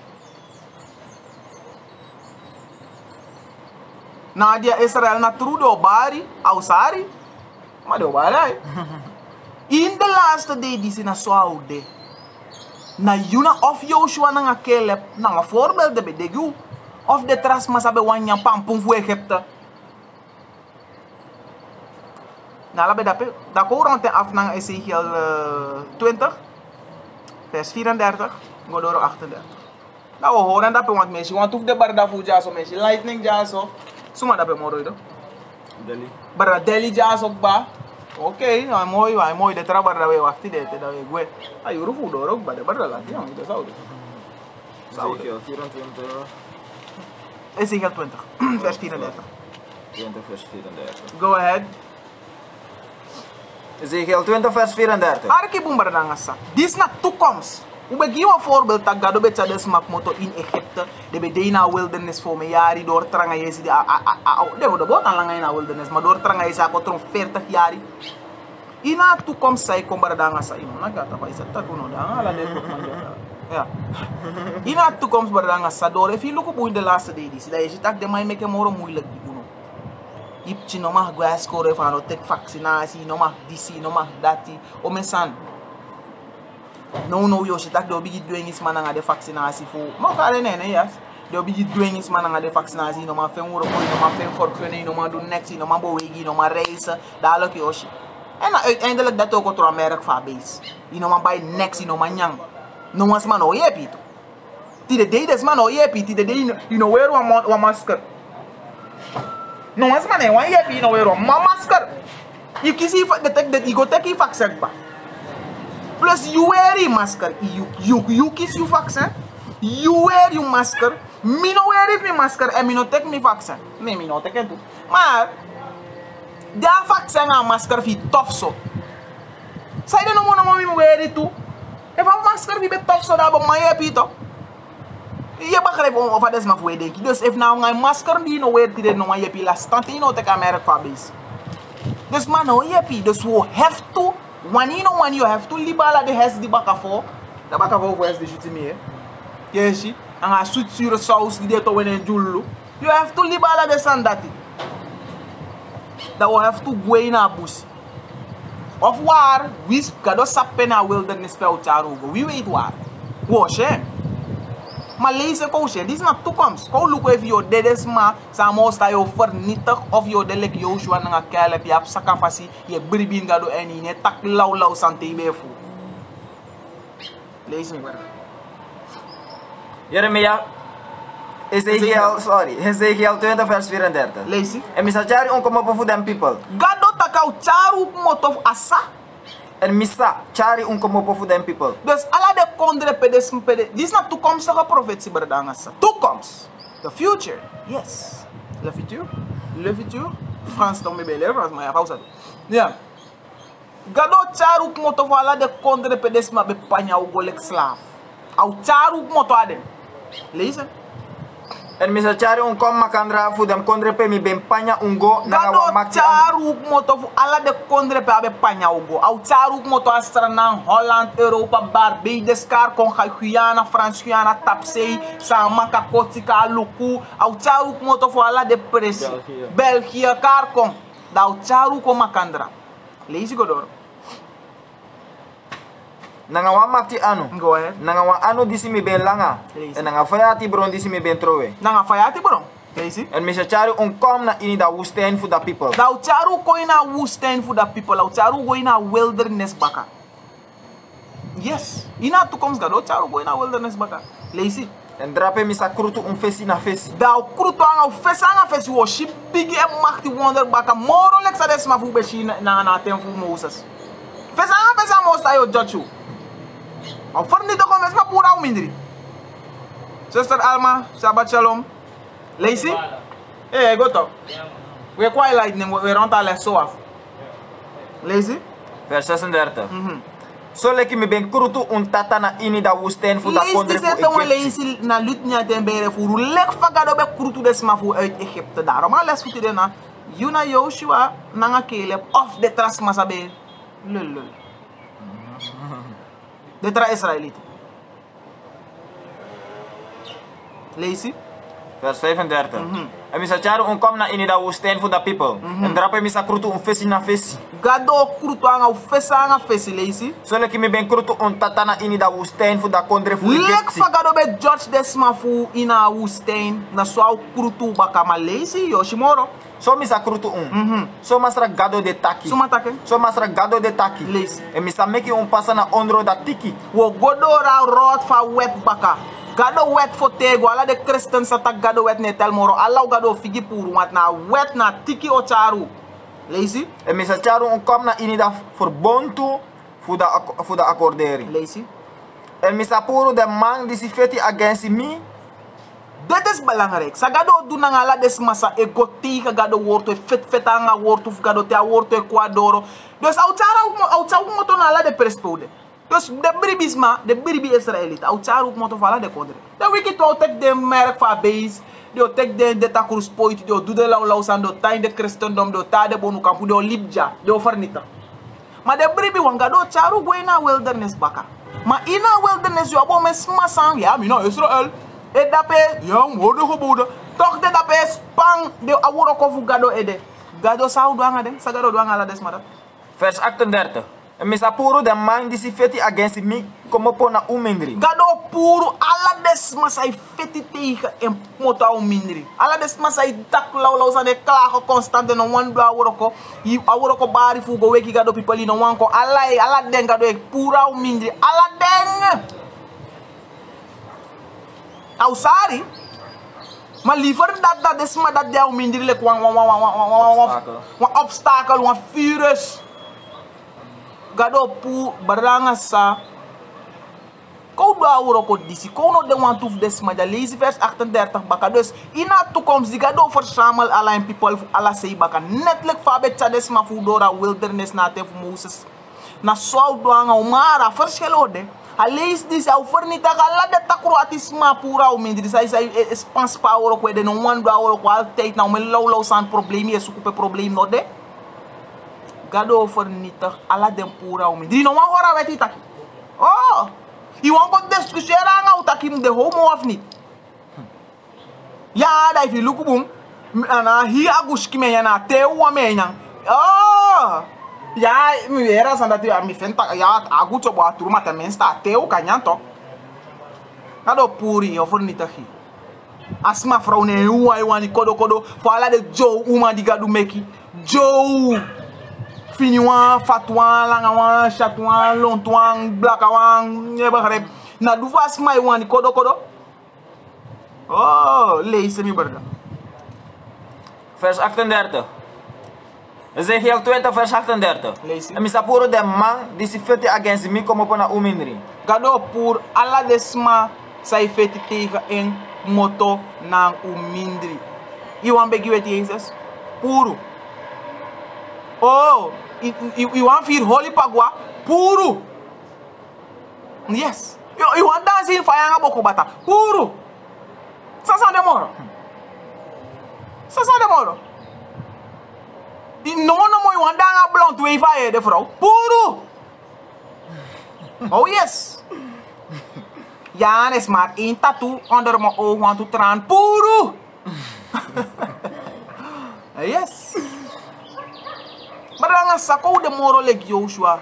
S1: Na dia Israel na trudo bari ausari. Ma do bari. In the last day DC na so de. Na Yuna of Joshua nanga Caleb na voorbeeld de bedegu. Of de tras masabe wanya pampung fu Egypte. Nou, laat bij dat korante af naar Ezekiel 20, vers 34, go door 38. Nou, we horen dat want mensen, want hoef de barda fu jaso mensen, lightning jaso, suma dat bij moro
S2: Delhi.
S1: Barda Delhi jaso ba. Oké, mooi, de trabar dat we wachten, dat we gue. Ah, je roept door ook, maar de barda laat je, dat zou
S2: Ezekiel 24.
S1: Ezekiel 20, vers 34.
S2: 20 vers 34.
S1: Go ahead.
S2: Ezekiel 20 vers 34.
S1: Arki bumbardangasa. Dit na toekomst. We beginnen een voorbeeld dat gado betja des makmoto in Egypte. De bedena wilderness voor me jari door tranga jesi de de boot aan lange in wilderness, maar door tranga jesi akotron 40 jari. Ina toekomst sai kombardangasa ino na gata pa isa takuno da ala de ja. Ina toekomst bardangasa door if you look up in the last day this, dat je tak de mai make moro moeilijk die uno. Ipchi no mag gas score van tek vaccinatie, no mag disi, no mag dati. O mensan. No yo shitak do bigi doing is mananga de vaccinatie fu. Ma kale nene yes. de be doing is man de vaccinatie, no man fen woro boy, no man fen vergunning, no man doen niks, no man bewegen, no man reizen, dadelijk Yoshi. En uiteindelijk dat ook door merk van base. No man buy niks, no man yang. No man man oh yepi to. Ti de day des man oh yepi, ti de day you know wear one masker. No man one yepi, no wear one masker. You can see that you go take your vaccine back. Plus you wear your masker. You kiss your vaccine. You wear your masker. Me no wear my masker and me no take my vaccine. Me no take it too. Maar daar vaccin en masker fi tof so. Zij de no mo me wear it too. If a masker fi be tof so daar bo my pito. Je begrijpt of dat is maar voor denk. Dus if nou een masker die no wear dit no my pila stand you no take America for base. Dus man no yepi. Dus we have to when you have to libala de has di baka voor. De baka voor is de shit me. Yes, en a sweet sur sauce die to when en jullu. You have to libala de sandati. Dat we have to go in a bush. Of waar, we gado sappen na wilderness pe ucharugo. We weet waar. Wash maar lezen koosje, dit is naar toekomst. Kou look if je dedes ma, sa mosta je vernietig of je delek Joshua na kelep, je hebt sakafasi, je bribin gado en je tak lau sante befu. Lees me maar.
S2: Jeremia, Ezekiel 20 vers 34.
S1: Lees je.
S2: En misachari onkomo voor them people.
S1: Gado takau charu motof asa.
S2: En misa chari onkomo voor them people.
S1: Dus alla de kondre pedes pede. Dit is not toekomstige profetie berdangasa. Toekomst. The future. Yes. Le futur. Le futur. Frans dan me bele Frans maar ja pausa. Ja. Gado charu motof alla de kondre pedes ma be panya u golek slaaf. Au charu moto adem. Lezen.
S2: En misachari onkom makandra voor them kondre pe mi ben panya ungo na wa makti.
S1: Charu moto fu alla de kondre pe abe panya ugo. Au charu moto astranan Holland, Europa, Barbados, Kar kon Guyana, Frans Guyana, Tapsei, Samaka, Kotika, Luku. Au charu moto fu alla de presi. België, Kar kon. Da au charu kon makandra. Lees go door.
S2: Nanga wa makti anu.
S1: Go ahead.
S2: Nanga wa anu disi mi ben langa. En nanga fayati bron disi mi ben trowe.
S1: Nanga fayati bron. Lees.
S2: En misachari onkom na ini da woestijn voor da people.
S1: Da au charu ko ina woestijn voor da people. Au charu go ina wilderness baka. Yes. Ina toekomst gado charu go ina wilderness baka. Lees.
S2: En drape misa krutu fesi na fesi.
S1: Da au krutu anga fesi wo ship bigi e machti wonder baka. Moro lek sa des ma fu beshi na temfu Moses. Fesa mosta yo judge. Maar voor niet te komen is maar pura mindri. Sister Alma, Shabbat Shalom. Lazy? Hey, go to. We quite lightning, we rond alles zo af. Lazy?
S2: Vers 36. Zo leki me ben krutu tata na ini da woestijn voor da kondre voor Egypte.
S1: Lazy na lutnia ten bere voor lek fagado be krutu desma voor uit Egypte. Daarom alles goed idee na. Yuna Joshua nanga Caleb of de trasmasabe. Lul. De tra Israëlieten. Lees je?
S2: Vers 35. En misachari onkom na ini da woestijn voor da people. En drape misa krutu fesi na fesi.
S1: Gado krutu anga ufesa fesi lees je?
S2: Zo leki me ben krutu tata na ini da woestijn voor da kondre voor
S1: Egypte. Lek fagado be George desma fu ina woestijn na so krutu bakama lees je Yoshimoro.
S2: So misa krutu So masra gado de taki. So masra gado de taki.
S1: Lees.
S2: En misa meki pasa na ondro da tiki.
S1: Wo godora rot fa wet baka. Gado wet for tego. Ala de Christians atak gado wet netel moro. Ala gado figi puru. Want na wet na tiki o charu. Lees je?
S2: En misa charu kom na ini da verbontu voor de accordering.
S1: Lees je?
S2: En misa puru de man die si feti against me.
S1: Dit is belangrijk. Sa gado do na ngala des masa egoti ka gado worto fet anga worto fu gado te worto Ecuadoro. Dus au moto na ala de prespode. Dus de bribisma, de bribi Israëliet, au charu moto fala de kodre. De wiki to tek de merk fa base, de tek de takurus point, de do de lau san do tain de Christendom, do ta de bonu kampu de libja, de ofernita. Maar de bribi wangado charu go ina wilderness baka. Maar ina wilderness yo abo mes masang ya mina Israel. E dape, ja, morde geboden. Toch de dape spang de awuro kofu gado ede. Gado sa doanga de, sa gado doanga la desmada.
S2: Vers 38. Misa puro de man disi feti against me como po na umindri.
S1: Gado puro ala desma sai feti tegen en mota umindri. Ala desma sai tak law sa de klago constante no wan do aworo bari fu go weki gado people no wan ko ala den gado e pura umindri. Ala den. Ausari. Maar liever dat desma dat de umindri lek wan obstacle, wan virus. Gado pu baranga sa kou do awuro ko disi kou no de want toef desma ja lees vers 38 baka dus ina toekomst die gado verzamel alla en people alla sei baka netlik fabe tja desma fu dora wilderness na te fu Moses na so do anga umara verschelo de a lees disi au fernita alla de takro atisma pura o mindri sai spans pa awuro ko de no wan do awuro ko altyd na o men low san probleem is coupe probleem no de gado vernietig alla den pura o mindri no wan hora wet itaki oh je wan ko discussiëren aan utaki de homo of niet ja da ifi luku bum ana hi aguski me na te wa me nyang oh ja mi era sanda ti mi fenta ya agucho bo aturma tamen sta te o kanyanto gado puri o vernietig asma vrouw ne uai wani kodo fala de Joe uma di gadu meki Joe fini wan fatwan langa wan chatwan lontwan blaka wan nyeba grep na du vas mai wan kodo oh lees mi berda
S2: Vers 38. Ezekiel 20 vers 38.
S1: Lees.
S2: En misapuro de man disi feti against me como po na umindri.
S1: Gado pour alla desma sai feti tegen en moto na umindri. Iwan begi wet Jesus puro. Oh, you want feel holy pagwa puro. Yes. You want dance in fire boko bata puro. Sasa demoro. No mo you want dance blunt way fire de vrouw puro. Oh yes. Ja, is maar één tattoo onder mijn oog want to traan puro. Yes. Maar dan is het de moro like Joshua.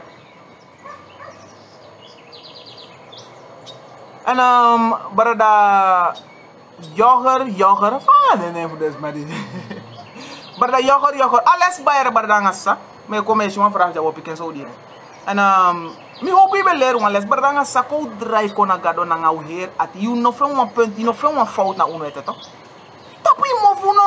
S1: En brada Jogger. Ah, nee, voor deze maar dit. Brada Jogger. Alles bij brada ngasa. Me commercie een vraag jawab ik en zo die. En mi hoop je leren want les brada ngasa ko drai kona gado na ngau her at you no fe een punt, you no fe een fout na uno toch? Tapi mo funo.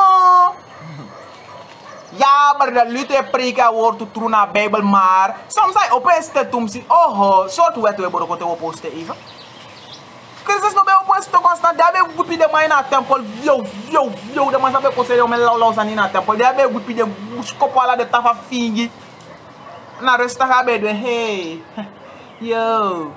S1: Ja, maar de lute preken wordt te doen naar Bijbel, maar soms zijn opeens te doen zien. Oh, soort wet we worden te oposten even. Christus no be oposten te constant. Daar ben ik goed de mij naar tempel. Yo, de man sabe conseiller om lauw zijn in naar tempel. Daar ben ik goed de skopala de tafa fingi. Na rustig hebben we hey, yo.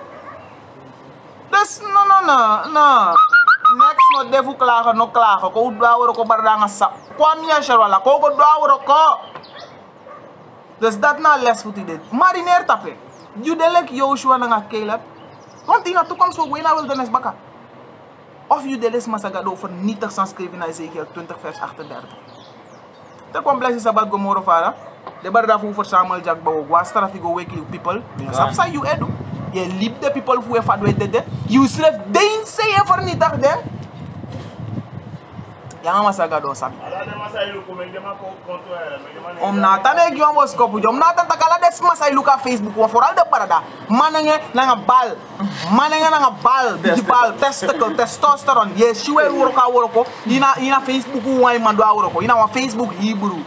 S1: Dus no. Next no devu klagen, no klagen. Ko dawro ko bardanga sa. Kwam ya sharwala ko dawro ko. Dus dat na les voor dit. Mariner tape. You delek Joshua na Caleb. Want in de toekomst ook weer wildernis baka. Of you deles masagado vernietig sans schrijven naar Ezekiel 20 vers 38. De kwam blessing sabat gomoro fara. De barda fu verzamel jak bawo gwastra figo weki people. Sapsa you edu. Je liep de people fu e fadwe dede. You schreef dein se vernietig de. Ja masagado sabi. Om nata ne gyo mo skopu jom nata takala des masay luka Facebook wa foral de barada. Manenge nga bal. Manenge nga bal. Bal testicle testosterone. Ye shiwe woroko. Ina Facebook wa mando woroko. Ina wa Facebook Hebrew.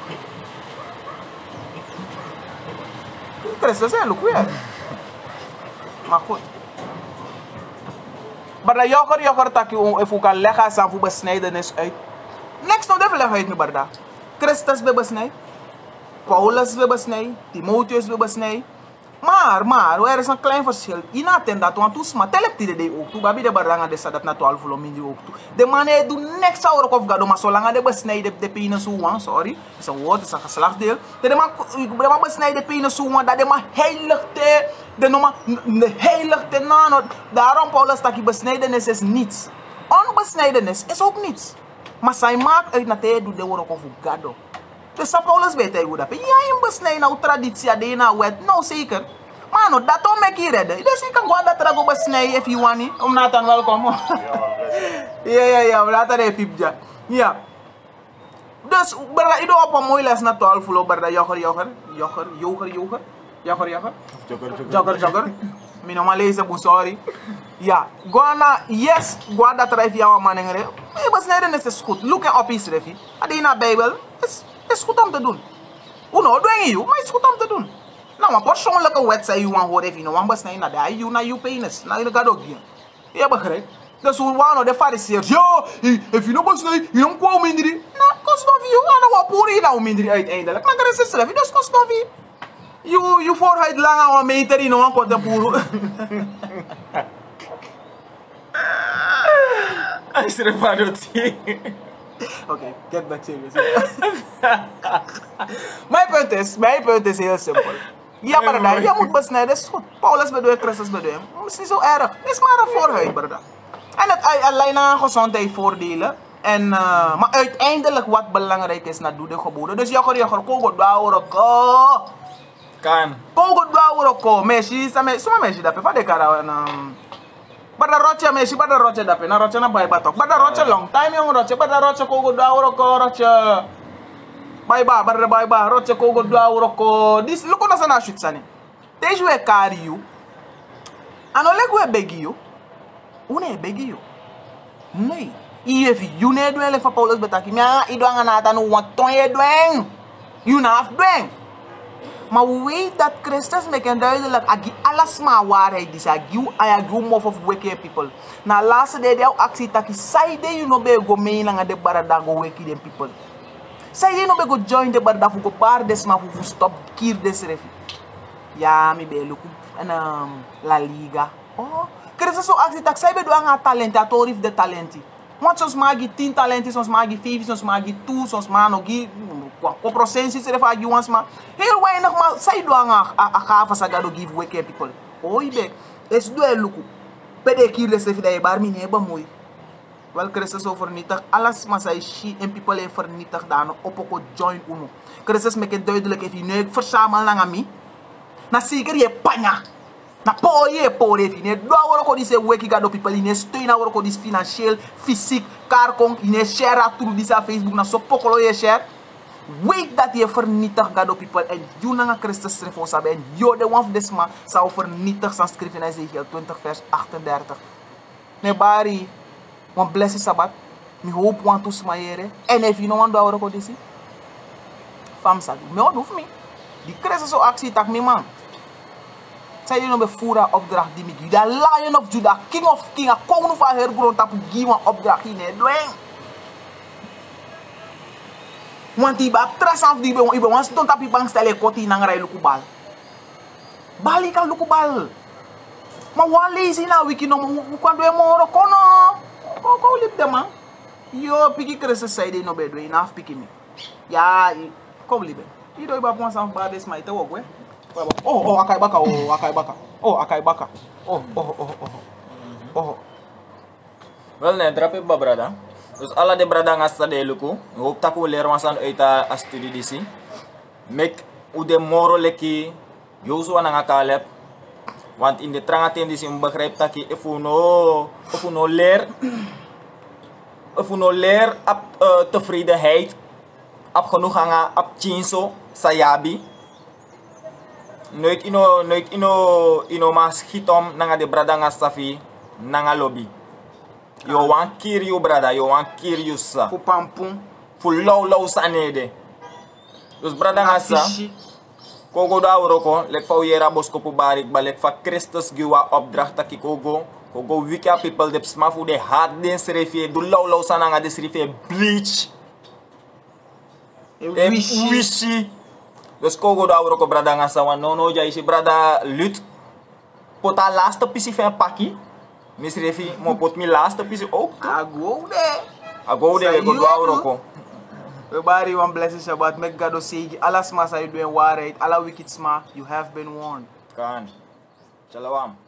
S1: Interesse zijn look weer. Maar goed. Maar de joker taki even kan leggen zijn voor besnijdenis uit. Next nog even leggen uit met barda. Christus we besnij. Paulus we besnij. Timotheus we besnij. Maar er is een klein verschil. Inaten dat want toesma telek die de ook toe. Babi de baranga de sadat na 12 volumini ook toe. De mannen doen niks aan of gado maar zolang de besnij de penis zo sorry. Is een woord is een geslachtsdeel. De man besnij de penis zo dat de man heilig te de heilig te nano. Daarom Paulus dat die besnijdenis is niets. Onbesnijdenis is ook niets. Maar zij maakt uit dat hij doet de woord of gado. Dus sa Paulus beter goed dat. Ja, je besnij nou traditie de na wet. Nou zeker. Mano, dat om me hier redden. Dus ik kan gewoon dat er ook besnij if you want it. Om Nathan welkom. Ja, we laten er piepja. Ja. Dus, berda ido op een mooie les na 12 voelo berda jogger. Mi no malese bu sorry. Ja, guana yes, guarda tref jou manengre. Je besnijden is goed. Look op is refi. Adina Bijbel is goed om te doen. Uno doen je, maar is goed om te doen. Nou, maar persoonlijke wet zei je want hoor even, want besnijden na daar je na je penis, na je gaat ook hier. Je begrijpt? Dus hoe waren de fariseers? Ja, if je nog besnijdt, je dan kwam minder. Nou, kost nog je, en dan wat poer je nou minder uiteindelijk. Maar er is het refi, dus kost nog je. Je vooruit lang aan een meter in een korte poer.
S2: Is er een dotie?
S1: Okay, get back serious. Mijn punt is heel simpel. Ja, brada, je moet besnijden, is goed. Paulus bedoelt, Christus bedoelt. Het is niet zo erg. Het is maar een voorhuid, brada. En het alleen aan gezondheid voordelen. En, maar uiteindelijk wat belangrijk is, na doe de geboden. Dus jagger, kogo dwauroko.
S2: Kan.
S1: Kogo dwauroko. Meisje, soma meisje dape, va de kara Bada roche meshi, bada roche dape, na roche na bai batok. Bada roche long time yung roche, bada roche kogo dauro ko roche. Bai ba, roche kogo dauro ko. This luko na sana shoot sani. Teju e carry you. Ano lego e begi you. Une e begi you. Nee. If you ne doen le fa Paulus betaki, mia ido anga na tanu waton e doen. You na af doen. Maar we weten dat Christus me kan duidelijk agi alles maar waarheid is agi mof of wicked people. Na laatste de deel actie taki sai de you no be go me na de barada go wicked people. Sai de no be go join de barada fu go bar des ma fu stop kier des refi. Ja mi be luku en La Liga. Oh, Christus so actie tak sai be do anga talent atorif de talenti. Want soms magi 10 talenten, soms magi 5, soms magi 2, soms manogi op procentie se refa gi once maar heel weinig maar zij doen a gava sagado give wicked people. Oi be, es do eluku. Pede kiles refi da bar mi ne ba mooi. Wel Christus so vernietig alles maar zij shi en people en vernietig dan op ook join uno. Christus make duidelijk if you ne verzamel na mi. Na zeker je panya. Na po refi ne do woro ko dise weki gado people ne steun na woro ko dis financieel, fysiek, karkong ne share through disa Facebook na so pokolo je share. Weet dat je vernietigt gado people en you na Christus responsabel en yo de one desma zou vernietig san schrift in Ezekiel 20 vers 38. Ne bari one blessed Sabbat. Mi hope want to smayere en if you no want do woro ko disi. Fam sa me oduf mi. Die Christus so actie tak mi man. Zij je nog bij voeren opdracht die ik de Lion of Judah, King of King, a koning van hergrond tapu giwa opdracht in het doen. Want die bak tras af die be ibe wans don tapi bang stelle koti nang rai lukubal. Bali kan lukubal. Ma wali sina wiki no kwando e moro kono. Ko lip de man. Yo piki Christus sai de no be do enough piki me. Ja, kom libe. Ido iba pon san ba des mai te wogwe. Oh, akai baka. Oh.
S2: Wel ne, drape ba brada. Dus alla de brada ngasta de luku. Hoop taku leer wasan uit a studie disi. Mek u de moro leki Joshua na Caleb. Want in de trangaten disi begrijp taki if u no leer op tevredenheid. Op genoeg hanga op chinso sayabi. Nooit ino mas hitom nanga de brada nga safi nanga lobby. Yo wan kir you brada, yo wan kir you sa.
S1: Fu pampum.
S2: Fu low sanede. Dus brada nga sa. Kogo da uroko, lek fa uyera bosko pu barik ba lek fa Christus giwa opdracht taki kogo. Kogo wika people de smafu de hard den srefi du low sananga de srefi bleach. Wishi. Dus kogo da woro ko brada nga sawan no ja isi brada lut pota last pisi fe paki misrefi mo pot mi last pisi ook agode we go da woro ko
S1: we bari one blessed Shabbat make God say alas ma say do en waarheid alla wicked sma you have been warned
S2: kan shalom.